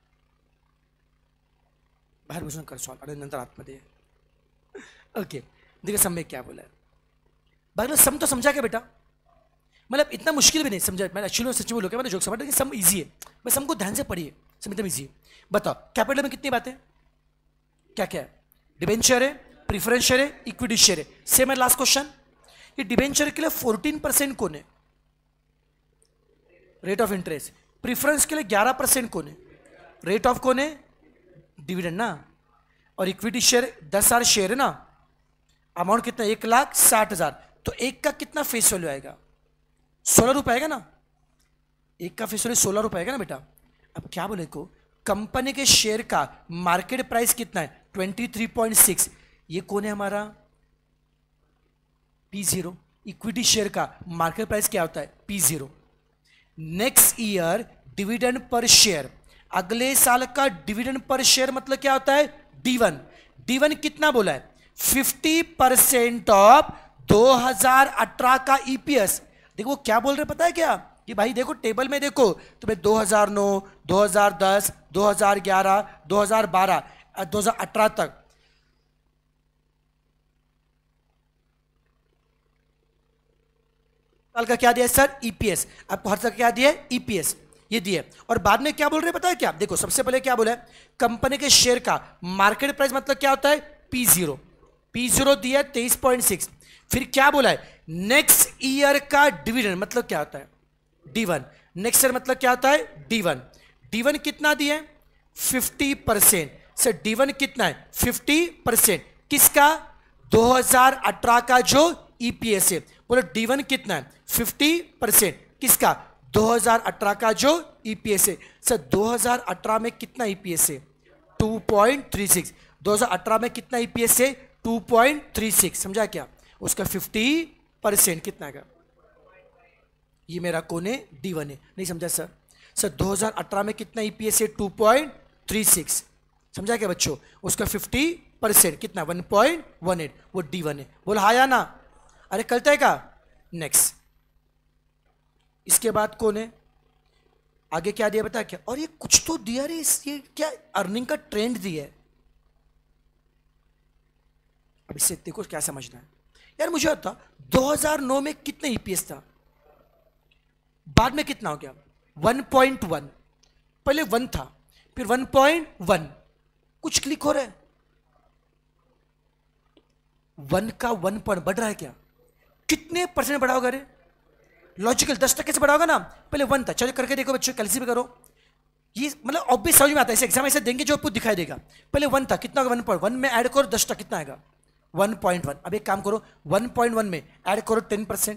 बाहेर बसून कर सॉल्व आणि नंतर आतमध्ये ओके। देखिए सम में क्या बोला है। बाकी सम तो समझा क्या बेटा? मतलब इतना मुश्किल भी नहीं समझा। मैं एक्चुअली सच बोलूँ क्या, मैंने जोक समझा कि सम इजी है, बस सम को ध्यान से पढ़िए, सम एकदम इजी है। बताओ कैपिटल में कितनी बातें? क्या क्या है? डिबेंचर है, प्रीफरेंस शेयर है, इक्विटी शेयर है। सेम है लास्ट क्वेश्चन। ये डिबेंचर के लिए 14% कौन है? Rate of interest. प्रीफरेंस के लिए 11% कौन है? रेट ऑफ कौन है? डिविडेंड ना। और इक्विटी शेयर 10,000 शेयर है ना, अमाउंट कितना? 1,60,000। तो एक का कितना फेस वैल्यू आएगा? 16 रुपए आएगा ना। एक का फेस वैल्यू 16 रुपए आएगा ना बेटा। अब क्या बोले को, कंपनी के शेयर का मार्केट प्राइस कितना है? 23.6। ये कौन है हमारा? P0। इक्विटी शेयर का मार्केट प्राइस क्या होता है? P0। Next year dividend per share, अगले साल का डिविडेंड पर शेयर मतलब क्या होता है? D1। D1 कितना बोला है? 50% ऑफ 2018 का ईपीएस। देखो क्या बोल रहे पता है क्या? कि भाई देखो टेबल में देखो, तुम्हें 2009, 2010, 2011, 2012, 2018 तक साल का क्या दिया है सर? ईपीएस। आपको हर साल क्या दिया है? ईपीएस। ये दिया। और बाद में क्या बोल रहे पता है क्या? देखो सबसे पहले क्या बोला है? कंपनी के शेयर का मार्केट प्राइस मतलब क्या होता है? P0। P0 दिया है 23.6। फिर क्या बोला है? नेक्स्ट ईयर का डिविडेंड मतलब क्या होता है? D1। नेक्स्ट ईयर मतलब क्या होता है? D1। D1 कितना दिया है? 50%। सर D1 कितना है? 50%। किसका? 2018 का जो ईपीएस है। बोलो D1 कितना है? 50%। किसका? 2018 का जो ईपीएस है। सर 2018 में कितना ईपीएस है? 2.36। 2018 में कितना ईपीएस है? 2.36। समझा क्या? उसका 50% कितना है? ये मेरा कौन है? D1 है। नहीं समझा सर? सर 2018 में कितना ईपीएस है? 2.36। समझा क्या बच्चों? उसका 50% कितना? 1.18। वो D1 है। बोल हाँ या ना? अरे कलता है का? नेक्स्ट। इसके बाद कौन है? आगे क्या दिया बता? क्या? और ये कुछ तो दिया रे, ये क्या अर्निंग का ट्रेंड दिया है। अब इससे देखो क्या समझना है यार। मुझे आता 2009 में कितना ईपीएस था, बाद में कितना हो गया? 1.1। पहले 1 था, फिर 1.1। कुछ क्लिक हो रहा है? 1 का 1 पॉइंट बढ़ रहा है क्या? कितने परसेंट बढ़ा होगा रे? लॉजिकल 10% से बढ़ा होगा ना। पहले 1 था। चलो करके देखो बच्चों, कैलसी भी करो। ये मतलब ऑब्वियस समझ में आता है। ऐसे एग्जाम ऐसे देंगे जो आपको दिखाई देगा। पहले 1 था, कितना होगा? 1.1 में ऐड करो 10 कितना आएगा? 1.1। अब एक काम करो, 1.1 में ऐड करो 10%,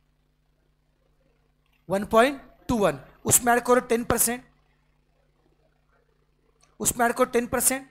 1.21। उसमें ऐड करो 10%, उसमें ऐड करो 10%।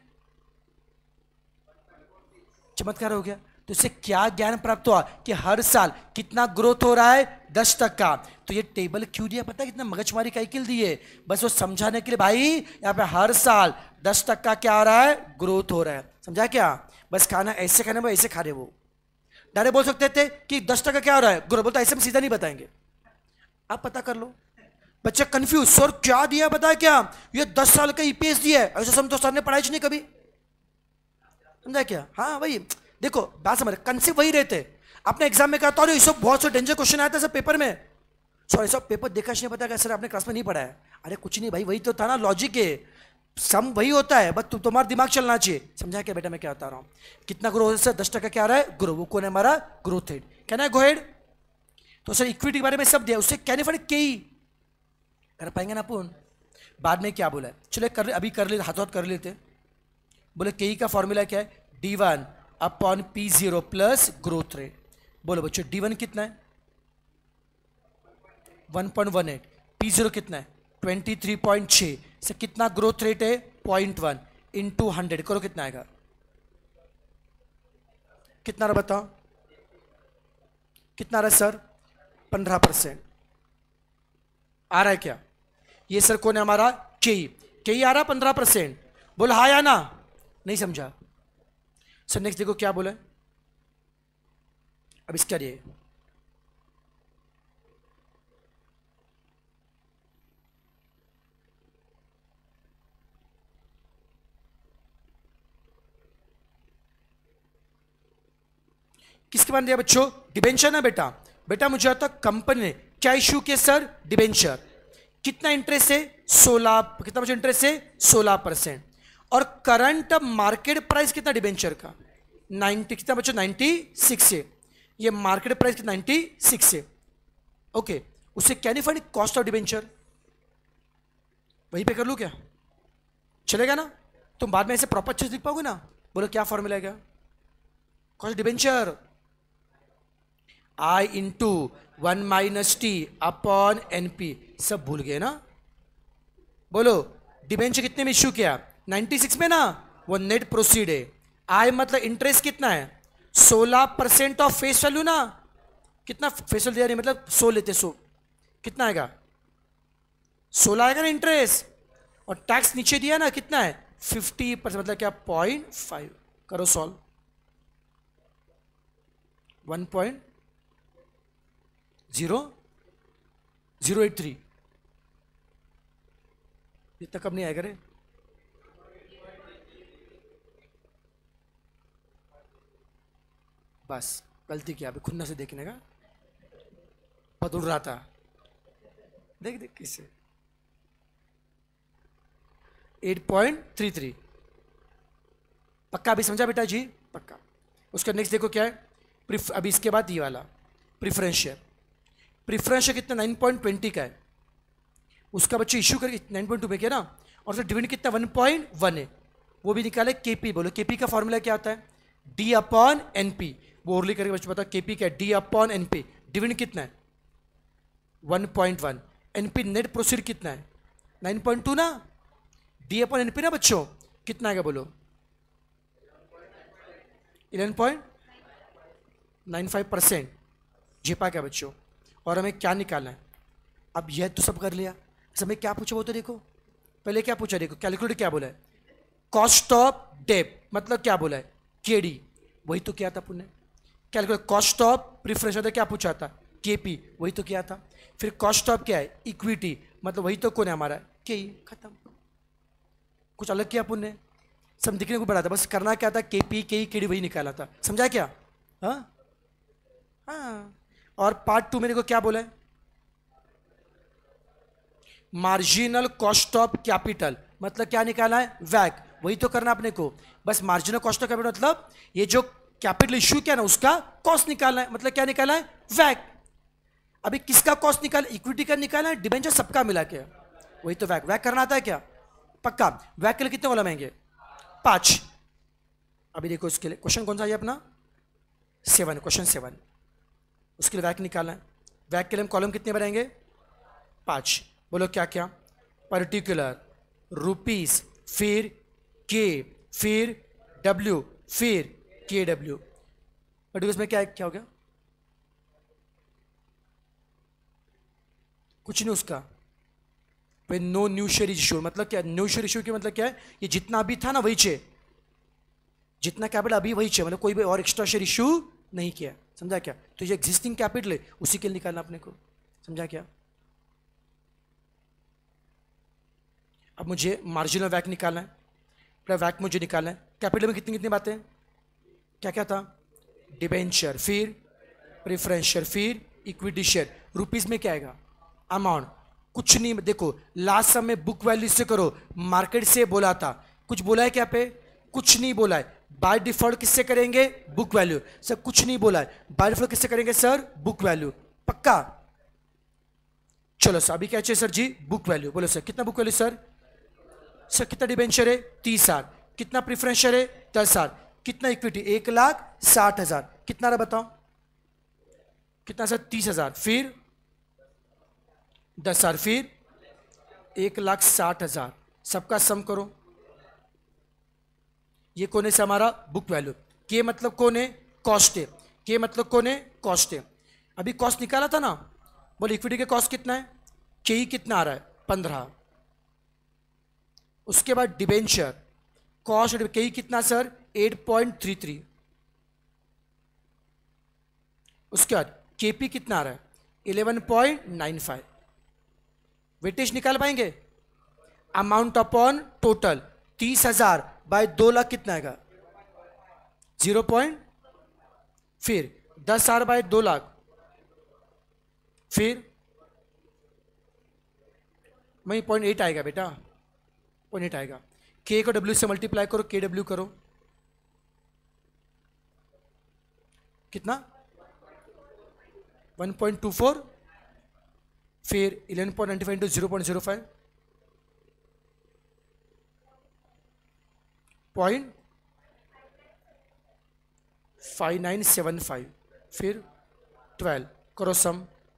चमत्कार हो गया। तो इससे क्या ज्ञान प्राप्त हुआ? कि हर साल कितना ग्रोथ हो रहा है? 10%। तो ये टेबल क्यों दिया पता है? कितना मगजमारी काइकिल दी है? बस वो समझाने के लिए भाई यहाँ पे हर साल 10% क्या हो रहा है? ग्रोथ हो रहा है। समझा क्या? बस खाना ऐसे खाने वो ऐसे खा रहे। वो डायरेक्ट बोल सकते थे कि 10% क्या हो रहा है? ग्रोथ। बोलता ऐसे हम सीधा नहीं बताएंगे, आप पता कर लो। बच्चा कंफ्यूज, सर क्या दिया बताया क्या? ये 10 साल का ईपीएस दिया है। ऐसा समझो सर ने पढ़ाई नहीं कभी। समझा क्या? हाँ वही देखो बात समझ, कंसेप्ट वही रहते। आपने एग्जाम में कहा था ये सब बहुत से डेंजर क्वेश्चन आया था सब पेपर में। सॉरी सब पेपर देखा नहीं पता क्या सर आपने क्लास में नहीं पढ़ा है? अरे कुछ नहीं भाई, वही तो था ना, लॉजिक है, सम वही होता है, बस तुम्हारा दिमाग चलना चाहिए। समझा क्या बेटा मैं क्या बता रहा हूँ? कितना ग्रोथ है? 10% क्या आ रहा है? ग्रो। वो कौन है हमारा? Growth head. कहना है गो हेड। तो सर इक्विटी के बारे में सब दिया, उससे क्या नहीं फर्क के कर पाएंगे ना अपन? बाद में क्या बोला है? चलो कर ले, अभी कर ले, हाथ हाथ कर लेते। बोले के का फॉर्मूला क्या है? D1 upon P0 plus growth rate. बोलो बच्चों D1 कितना है? 1.18। P0 कितना है? 23.6 से कितना ग्रोथ रेट है? 0.1 इंटू 100 करो कितना आएगा? कितना रहा बताओ? कितना रहा सर? 15% आ रहा है क्या? ये सर कौन है हमारा? के आ रहा 15%। बोला हाँ या ना? नहीं समझा सर। नेक्स्ट देखो क्या बोला। अब इसका लिए किसके बारे में दिया बच्चों? डिबेंचर ना बेटा। बेटा मुझे आता कंपनी ने क्या इश्यू किया सर? डिबेंचर। कितना इंटरेस्ट है? 16। कितना बच्चों इंटरेस्ट है? 16%। और करंट मार्केट प्राइस कितना डिबेंचर का? 90। कितना बच्चों? 96 है। ये मार्केट प्राइस 96 है। ओके, उससे क्या नहीं फंड? कॉस्ट ऑफ डिबेंचर वहीं पे कर लूँ क्या, चलेगा ना? तुम बाद में ऐसे प्रॉपर चीज लिख पाओगे ना? बोलो क्या फॉर्मूला है, क्या cost debenture, I into 1 - t upon NP। सब भूल गए ना? बोलो डिबेंचर कितने में इश्यू किया? 96 में ना? वो नेट प्रोसीड है। आई मतलब इंटरेस्ट कितना है? 16% ऑफ फेस वैल्यू ना? कितना फेस वैल्यू दिया नहीं, मतलब 100 लेते 100, कितना आएगा? 16 आएगा ना इंटरेस्ट, और टैक्स नीचे दिया ना, कितना है? 50%, मतलब क्या? 0.5। करो सॉल्व। 1.0083, इतना कब नहीं आएगा रे? बस गलती किया, अभी खुन्ना से देखने का बदल रहा था, देख देख किससे। 8.33 पक्का? अभी समझा बेटा जी? पक्का। उसका नेक्स्ट देखो क्या है, अभी इसके बाद ये वाला प्रिफरेंस शेयर। प्रिफरेंस शेयर कितना? 9.20 का है। उसका बच्चे इश्यू करके 9.2 में किया ना, और फिर डिविडेंड कितना? 1.1 है, वो भी निकाले। केपी बोलो, केपी का फॉर्मूला क्या होता है? D upon NP. वो ओरली करके बच्चों बताओ केपी क्या है? D upon NP. डिविडेंड कितना है? 1.1। एनपी नेट प्रोसीड कितना है? 9.2 ना? डी अपॉन एनपी ना बच्चों, कितना आएगा बोलो? 11.95%। झेपा क्या बच्चों? और हमें क्या निकालना है? अब यह तो सब कर लिया, हमें क्या पूछा वो तो देखो। पहले क्या पूछा देखो, कैलकुलेटर क्या बोला है? कॉस्ट ऑफ डेट मतलब क्या बोला है? केडी, वही तो किया था पुण्य। कैलकुलेट कॉस्ट ऑफ प्रिफरेंस मतलब क्या पूछा था? केपी, वही तो किया था। फिर कॉस्ट ऑफ क्या है? इक्विटी, मतलब वही तो कौन है हमारा? के। खत्म। कुछ अलग किया पुण्य? सब दिखने को बड़ा था, बस करना क्या था? केपी के केडी वही निकाला था। समझा क्या? हाँ हाँ। और पार्ट 2 में देखो क्या बोला है? मार्जिनल कॉस्ट ऑफ कैपिटल मतलब क्या निकाला है? वैक, वही तो करना अपने को। बस मार्जिनल कॉस्ट ऑफ कैपिटल मतलब ये जो कैपिटल इश्यू किया ना उसका कॉस्ट निकालना है, मतलब क्या निकाला है? वैक। अभी किसका कॉस्ट निकाला? इक्विटी का निकाला है, डिबेंचर सबका मिला के, वही तो वैक। वैक करना आता है क्या? पक्का। वैक के लिए कितने कॉलम आएंगे? 5। अभी देखो इसके लिए क्वेश्चन कौन सा है अपना? 7, क्वेश्चन 7। उसके लिए वैक निकालना है। वैक के लिए हम कॉलम कितने बनाएंगे? 5। बोलो क्या क्या? पर्टिकुलर, रुपीस, फिर के, फिर डब्ल्यू, फिर के डब्ल्यू। पर्टिकुलर में क्या क्या हो गया? कुछ नहीं उसका। फिर नो न्यू शेयर इश्यू मतलब क्या? न्यू शेयर इश्यू की मतलब क्या है? ये जितना अभी था ना वही चे, जितना कैपिटल अभी वही चे, मतलब कोई भी और एक्स्ट्रा शेयर इश्यू नहीं किया। समझा क्या? तो ये एग्जिस्टिंग कैपिटल है उसी के लिए निकालना अपने को। समझा क्या? अब मुझे मार्जिनल वैक निकालना है, पूरा वैक मुझे निकालना है। कैपिटल में कितनी कितनी बातें? क्या क्या था? डिबेंचर, फिर प्रेफरेंस शेयर, फिर इक्विटी शेयर। रुपीस में क्या आएगा? अमाउंट। कुछ नहीं, देखो लास्ट सम में बुक वैल्यू से करो, मार्केट से बोला था। कुछ बोला है क्या पे? कुछ नहीं बोला है। बाय डिफॉल्ट किससे करेंगे? Book value. सर कुछ नहीं बोला है। बाय डिफॉल्ट किससे करेंगे सर? Book value. पक्का? चलो सर अभी क्या चाहिए सर जी? Book value. बोलो सर कितना बुक वैल्यू सर? सर कितना डिबेंचर है? 30,000। कितना प्रीफरेंस शेयर है? 10,000। कितना इक्विटी? 1,60,000। कितना रहा बताओ? कितना सर? 30,000, फिर 10,000, फिर 1,60,000। सबका सम करो। ये कौन है से हमारा? Book value. के मतलब कौन है? कॉस्ट है। के मतलब कौन है? कॉस्ट है। अभी कॉस्ट निकाला था ना, बोले इक्विटी के कॉस्ट कितना है? के ही कितना आ रहा है? 15। उसके बाद डिबेंचर कॉस्ट के ही कितना सर? 8.33। उसके बाद केपी कितना आ रहा है? 11.95। वेटेज निकाल पाएंगे? अमाउंट अपॉन टोटल 30,000 बाय 2 लाख कितना आएगा? 0. फिर 10,000 बाय 2 लाख, फिर वही 0.8 आएगा बेटा, 0.8 आएगा। के को डब्ल्यू से मल्टीप्लाई करो, के डब्ल्यू करो कितना? 1.24, फिर 11.95 इंटू 0.05, 0.5975, फिर 12 करो सम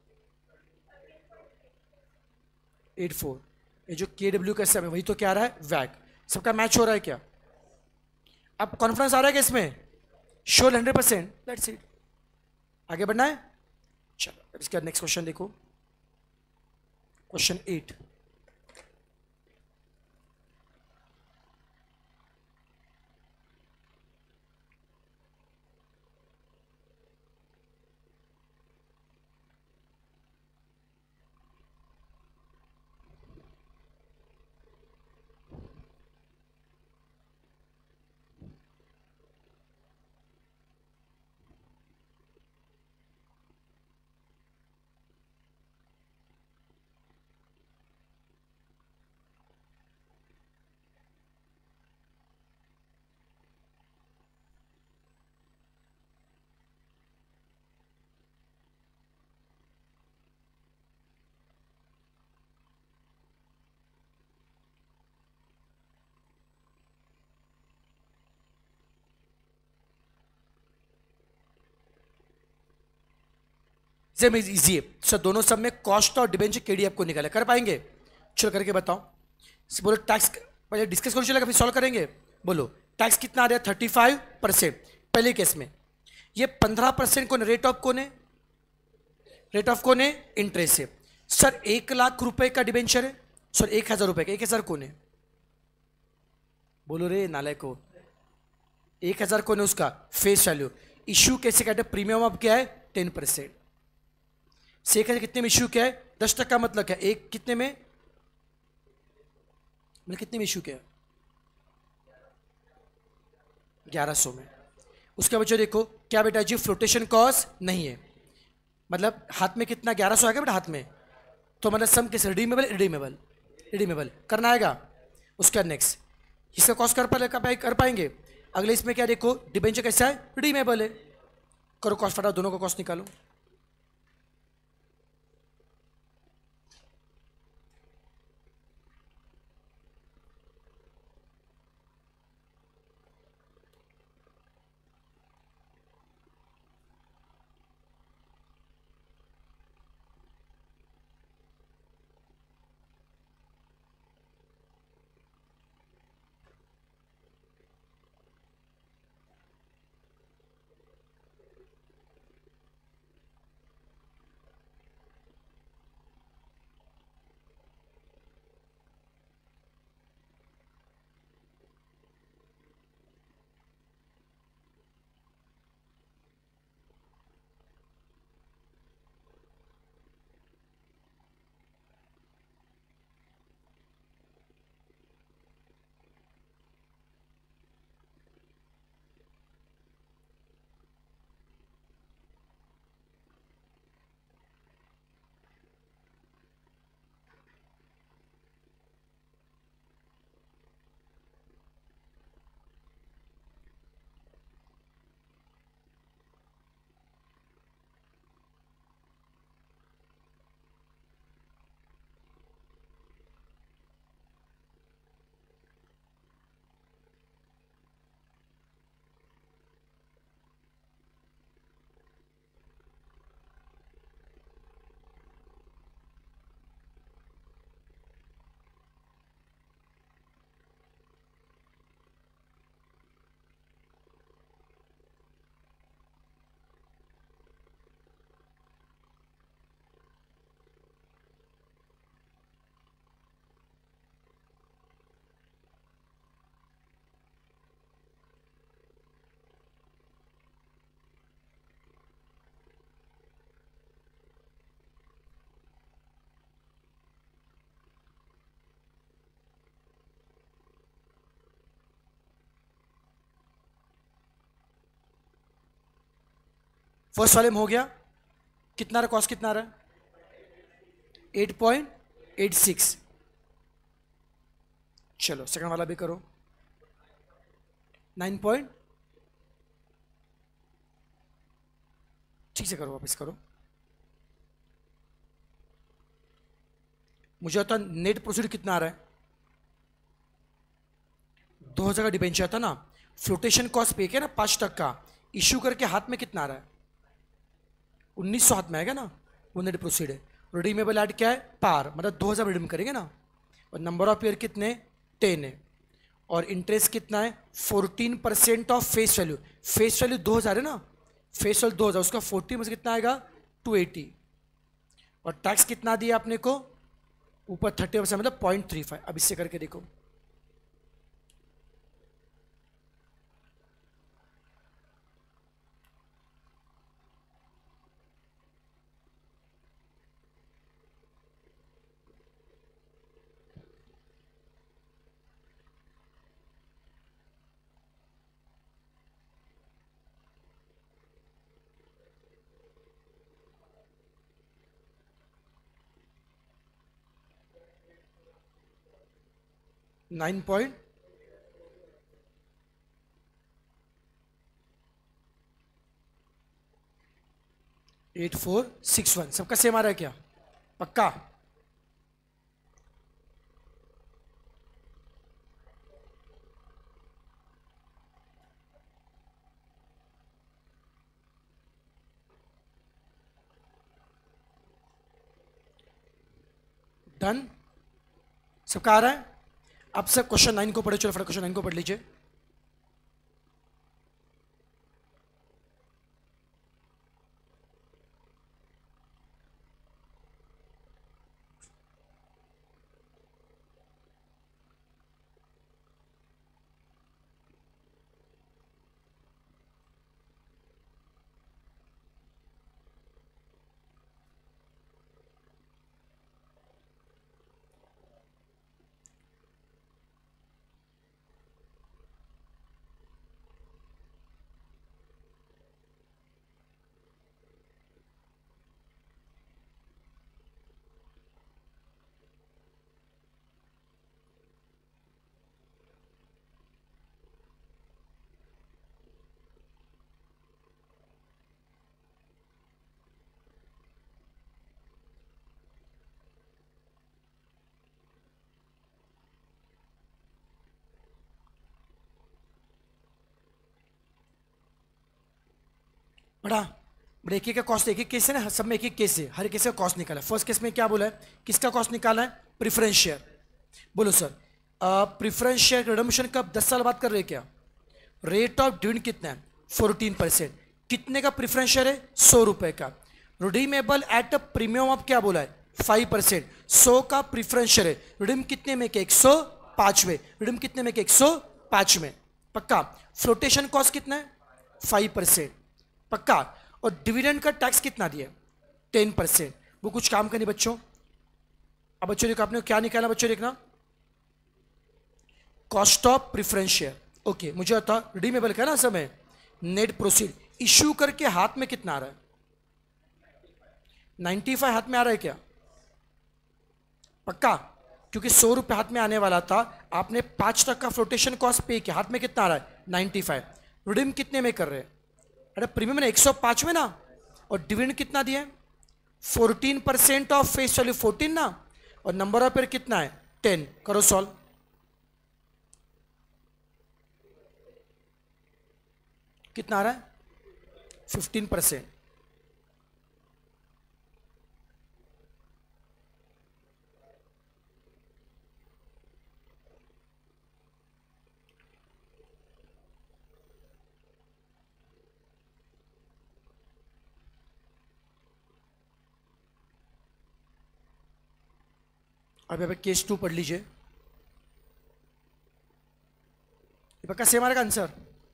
84। ये जो के डब्ल्यू का सम है वही तो क्या आ रहा है, वैग। सबका मैच हो रहा है क्या? अब कॉन्फिडेंस आ रहा है क्या इसमें? Sure 100%, that's it. आगे बढ़ना है। चलो अब इसका नेक्स्ट क्वेश्चन देखो, क्वेश्चन 8। सेम इजी है सर, दोनों सब में कॉस्ट और डिबेंचर केडी आपको निकाला, कर पाएंगे? चलो करके बताओ। बोलो टैक्स पहले डिस्कस करो, चलेगा फिर सॉल्व करेंगे। बोलो टैक्स कितना आ रहा है, 35%। पहले केस में ये 15% कौन, रेट ऑफ कौन है, रेट ऑफ कौन है, इंटरेस्ट है। सर 1 लाख रुपए का डिबेंचर है, सर 1,000 रुपए का, 1,000 कौन है? बोलो रे नालायक को, 1,000 कौन है उसका फेस वैल्यू। इश्यू कैसे कहते हैं, प्रीमियम अब क्या है 10%। से कितने में इश्यू क्या है, 10%, मतलब क्या, एक कितने में, मतलब कितने में इश्यू क्या है, 1100 में। उसके बच्चों देखो क्या बेटा जी, फ्लोटेशन कॉस्ट नहीं है, मतलब हाथ में कितना 1100 आएगा बेटा हाथ में, तो मतलब सम किस, रिडीमेबल रिडीमेबल रिडीमेबल करना आएगा। उसके बाद नेक्स्ट इसका कॉस्ट कर पाएंगे। अगले इसमें क्या देखो, डिबेंचर कैसा है, रिडीमेबल है। करो कॉस्ट, फटाओ दोनों का कॉस्ट निकालो। फर्स्ट वाले में हो गया, कितना रहा कॉस्ट, कितना रहा, 8.86। चलो सेकंड वाला भी करो, 9 पॉइंट, ठीक से करो, वापस करो। मुझे होता नेट प्रोसीड कितना आ रहा है, 2000 का डिबेंचर था ना, फ्लोटेशन कॉस्ट पे किया ना 5%, इश्यू करके हाथ में कितना आ रहा है? 1900 हाथ में आएगा ना, वो नेट प्रोसीड है। रिडीमेबल एड क्या है? पार, मतलब 2000 रिडीम करेंगे ना, और नंबर ऑफ ईयर कितने? 10 है, और इंटरेस्ट कितना है? 14% of face value. Face value 2000 है ना, फेस वैल्यू 2000, उसका 40 में से कितना आएगा? 280, और टैक्स कितना दिया आपने को? ऊपर 30%, मतलब 0.35। अब इससे करके देखो, नाइन पॉइंट 8461। सबका सेम आ रहा है क्या? पक्का? डन? सबका आ रहा है? अब सब क्वेश्चन 9 को पढ़े, चलो फटाफट क्वेश्चन 9 को पढ़ लीजिए। बड़ा बड़ा एक एक का कॉस्ट, एक एक केस है ना, सब में एक एक केस है, हर केस का कॉस्ट निकाला है। फर्स्ट केस में क्या बोला है? किसका कॉस्ट निकाला है? Preference share. बोलो सर, प्रेफरेंस शेयर रिडम्पशन कब? 10 साल बाद कर रहे हैं क्या? रेट ऑफ डिविडेंड कितना है? 14%। कितने का प्रेफरेंस शेयर है? 100 रुपए का। Redeemable at a premium of क्या बोला है? 5%। 100 का प्रेफरेंस शेयर है, रिडीम कितने में के? 105 में। रिडीम कितने में के? 105 में। पक्का? फ्लोटेशन कॉस्ट कितना है? 5%। पक्का? और डिविडेंड का टैक्स कितना दिया? 10%। वो कुछ काम का नहीं बच्चों। अब बच्चों देखो, आपने क्या निकाला बच्चों? देखना, cost of preference share. Okay, मुझे बता, रिडीमेबल का ना समय, नेट प्रोसीड, इश्यू करके हाथ में कितना आ रहा है? 95 हाथ में आ रहा है क्या? पक्का? क्योंकि 100 रुपए हाथ में आने वाला था, आपने 5% का फ्लोटेशन कॉस्ट पे किया, हाथ में कितना आ रहा है? 95। रिडीम कितने में कर रहे हैं? अरे प्रीमियम ने 105 में ना, और डिविडेंड कितना दिया है? 14% ऑफ फेस वैल्यू 14 ना, और नंबर ऑफ ईयर कितना है? 10। करो सॉल्व। कितना आ रहा है? 15%। अब यहाँ पे केस 2 पढ़ लीजिए। ये पक्का सेम आ रहा आंसर?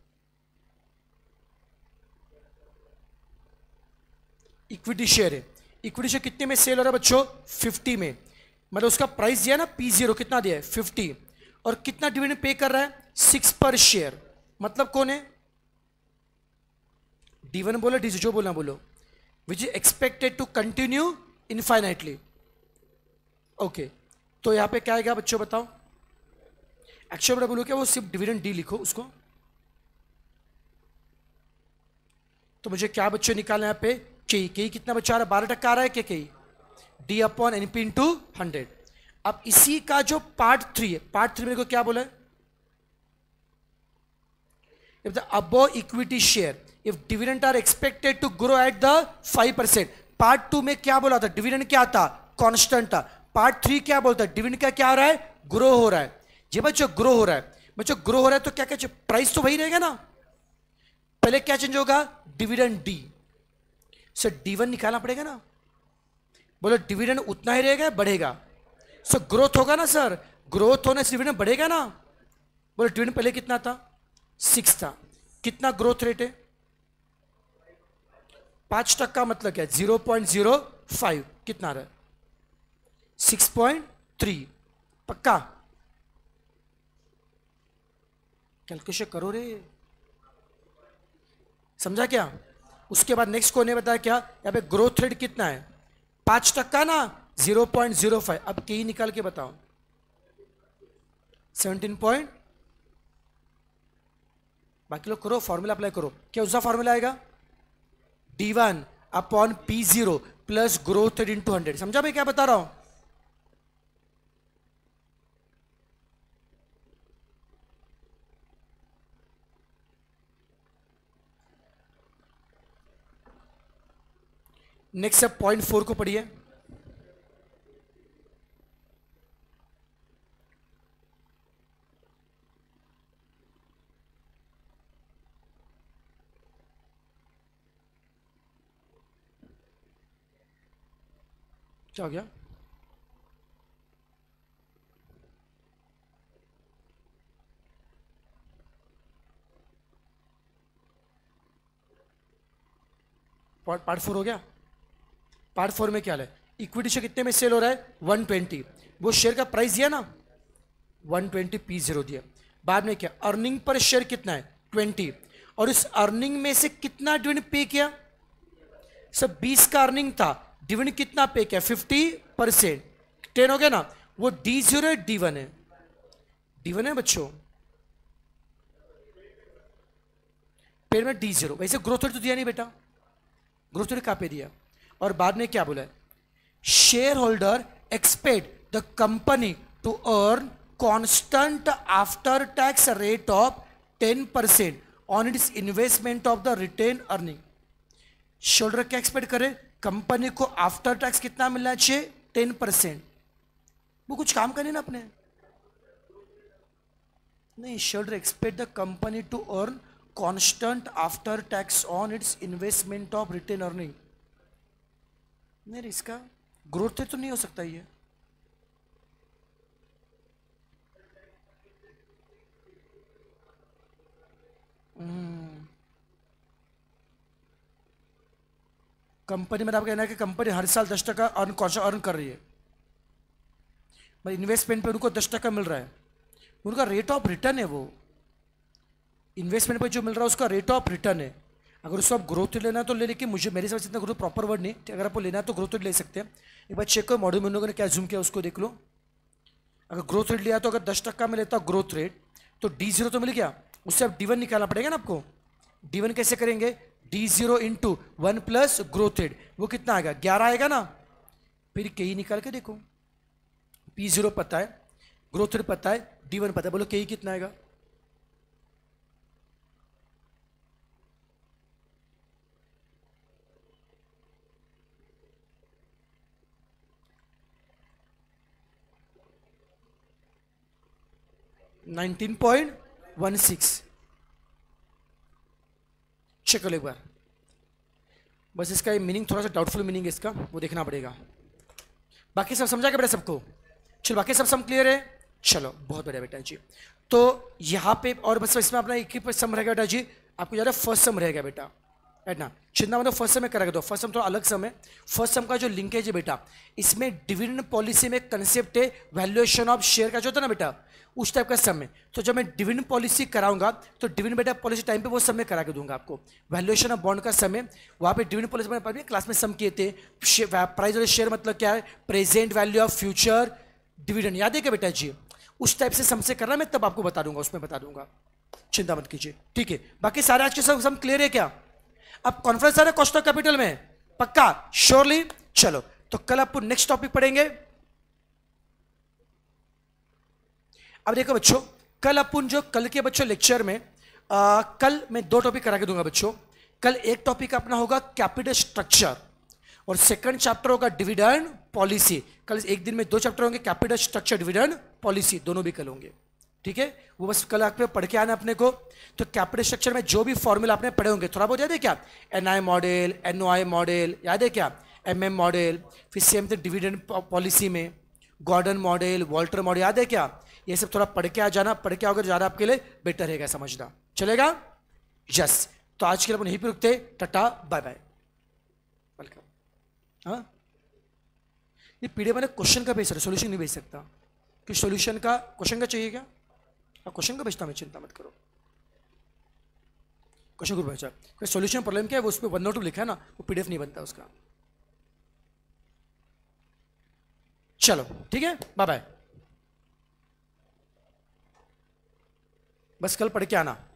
इक्विटी शेयर है, इक्विटी शेयर कितने में सेल हो रहा है बच्चों? 50 में। मतलब उसका प्राइस दिया ना P0, कितना दिया है? 50। और कितना डिविडेंड पे कर रहा है? 6 पर शेयर। मतलब कौन है? D1 बोलो, D जो बोलना बोलो, which is expected to continue infinitely. Okay, तो यहां पे क्या आएगा बच्चों बताओ? एक्चुअल बड़ा बोलो क्या, वो सिर्फ डिविडेंड डी लिखो उसको। तो मुझे क्या बच्चों निकालना है यहाँ पे? के कितना बच्चा आ रहा है? 12% आ रहा है क्या? के डी अपॉन एनपी इंटू 100। अब इसी का जो पार्ट 3 है, पार्ट 3 मेरे को क्या बोला है? if the above equity share, if dividend are expected to grow at the 5%. Part 2 में क्या बोला था, डिविडेंड क्या था, कांस्टेंट था. पार्ट 3 क्या बोलता है, डिविडेंड का क्या हो रहा है, ग्रो हो रहा है. ये बच्चों ग्रो हो रहा है, बच्चों ग्रो हो रहा है तो क्या क्या प्राइस तो वही रहेगा ना. पहले क्या चेंज होगा, डिविडेंड डी. सर D1 निकालना पड़ेगा ना. बोलो डिविडेंड उतना ही रहेगा, बढ़ेगा. सर ग्रोथ होगा ना सर, ग्रोथ होने से डिविडेंड बढ़ेगा ना. बोलो डिविडेंड पहले कितना था, 6 था. कितना ग्रोथ रेट है, 5%. मतलब क्या, 0.05. कितना आ रहा है, 6.3. पक्का कैलकुलेशन करो रे, समझा क्या. उसके बाद नेक्स्ट को ने बताया क्या, यहाँ पे ग्रोथ रेट कितना है, 5% ना, 0.05. अब के निकाल के बताओ, 17. बाकी लोग करो, फॉर्मूला अप्लाई करो. क्या उसका फॉर्मूला आएगा, D1 upon P0 plus growth rate into 100. समझा भाई क्या बता रहा हूं. नेक्स्ट अब पॉइंट 4 को पढ़िए. क्या हो गया, पार्ट 4 हो गया. पार्ट 4 में क्या है, इक्विटी शेयर कितने में सेल हो रहा है, 120. वो शेयर का प्राइस दिया ना, 120 P0 दिया. बाद में क्या, अर्निंग पर शेयर कितना है, 20. और इस अर्निंग में से कितना डिविडेंड पे किया, सब 20 का अर्निंग था, डिविडेंड कितना पे किया, 50%. 10 हो गया ना. वो D0 है, D1 है, D1 है बच्चों. पेड़ में D0. वैसे ग्रोथ रेट तो दिया नहीं बेटा, ग्रोथ रेट कहां पे दिया. और बाद में क्या बोला है, shareholder expect the company to earn constant after tax rate of 10% on its investment of the retain earning. Shareholder क्या एक्सपेक्ट करे, कंपनी को आफ्टर टैक्स कितना मिलना चाहिए, 10%. वो कुछ काम करे ना अपने, नहीं. Shareholder expect the company to earn constant after tax on its investment of retain earning. नहीं, इसका ग्रोथ रेट तो नहीं हो सकता ये. कंपनी में आपका कहना है कि कंपनी हर साल 10% अर्न कर रही है, मतलब इन्वेस्टमेंट पे उनको 10% मिल रहा है. उनका रेट ऑफ रिटर्न है, वो इन्वेस्टमेंट पे जो मिल रहा है उसका रेट ऑफ रिटर्न है. अगर उसको आप ग्रोथ रेट लेना है तो ले, लेकिन मुझे मेरे हिसाब से इतना ग्रोथ प्रॉपर वर्ड नहीं. अगर आपको लेना है तो ग्रोथ रेट ले सकते हैं. एक बार चेक करो मॉड्यूल में ने क्या जूम किया उसको देख लो. अगर ग्रोथ रेट लिया तो अगर 10% में लेता ग्रोथ रेट तो D0 तो मिल गया, उससे अब D1 निकालना पड़ेगा ना आपको. D1 कैसे करेंगे, D0 into 1 plus growth rate, वो कितना आएगा, 11 आएगा ना. फिर के निकाल के देखो, P0 पता है, ग्रोथ रेट पता है, D1 पता है. बोलो के कितना आएगा, $19.16. चेक करो एक बार. बस इसका मीनिंग थोड़ा सा डाउटफुल मीनिंग है इसका, वो देखना पड़ेगा. बाकी सब समझा क्या बेटा सबको, चलो बाकी सब क्लियर है. चलो बहुत बढ़िया बेटा जी. तो यहाँ पे और बस इसमें अपना एक ही सम रहेगा बेटा जी, आपको ज़्यादा फर्स्ट सम रहेगा बेटा, है ना. चिंता मतलब फर्स्ट सम में करेगा, तो फर्स्ट सम थोड़ा अलग सम है. फर्स्ट सम का जो लिंकेज है बेटा, इसमें डिविडेंड पॉलिसी में कंसेप्ट है वैल्यूएशन ऑफ शेयर का जो होता है ना बेटा, उस टाइप का सम है. तो जब मैं डिविडेंड पॉलिसी कराऊंगा तो डिविडेंड बेटा पॉलिसी टाइम पे वो सम में करा के दूंगा आपको. वैल्यूएशन ऑफ बॉन्ड का सम है, वहाँ पे डिविडेंड पॉलिसी मैंने क्लास में सम किए थे. प्राइस और शेयर मतलब क्या है, present value of future dividend, याद है क्या बेटा जी. उस टाइप से सम से करना मैं तब आपको बता दूंगा, उसमें बता दूंगा, चिंता मत कीजिए. ठीक है, बाकी सारे आज के सब सम क्लियर है क्या. अब कॉन्फ्रेंस आ रहा है कॉस्ट ऑफ कैपिटल में, पक्का श्योरली. चलो तो कल आपको नेक्स्ट टॉपिक पढ़ेंगे. अब देखो बच्चों, कल अपन जो कल के बच्चों लेक्चर में कल मैं 2 टॉपिक करा के दूंगा बच्चों। कल एक टॉपिक अपना होगा कैपिटल स्ट्रक्चर और सेकंड चैप्टर होगा डिविडेंड पॉलिसी। कल एक दिन में 2 चैप्टर होंगे, कैपिटल स्ट्रक्चर, डिविडेंड पॉलिसी, दोनों भी कल होंगे। ठीक है, वो बस कल आप पढ़ के आना अपने को। तो कैपिटल स्ट्रक्चर में जो भी फॉर्मूला आपने पढ़े होंगे, थोड़ा बहुत याद है क्या? NI मॉडल, NOI मॉडल याद है क्या? MM मॉडल, फिर सेम थिंग डिविडेंड पॉलिसी में गॉर्डन मॉडल, वॉल्टर मॉडल याद है क्या? ये सब थोड़ा पढ़ के आ जाना, पढ़ के आओगे ज़्यादा आपके लिए बेटर रहेगा, समझना चलेगा? यस, तो आज के लिए अपन यहीं पर रुकते, टाटा बाय बाय, वेलकम। हाँ, ये PDF मैंने क्वेश्चन का भेज सकता, सोल्यूशन नहीं भेज सकता, कि सोल्यूशन का क्वेश्चन का चाहिए क्या? क्वेश्चन का भेजता मैं, चिंता मत करो, क्वेश्चन को भेजा। सोल्यूशन प्रॉब्लम क्या है वो उस पर 1 और 2 लिखा है ना, वो PDF नहीं बनता उसका। चलो ठीक है, बाय बाय, बस कल पढ़ के आना।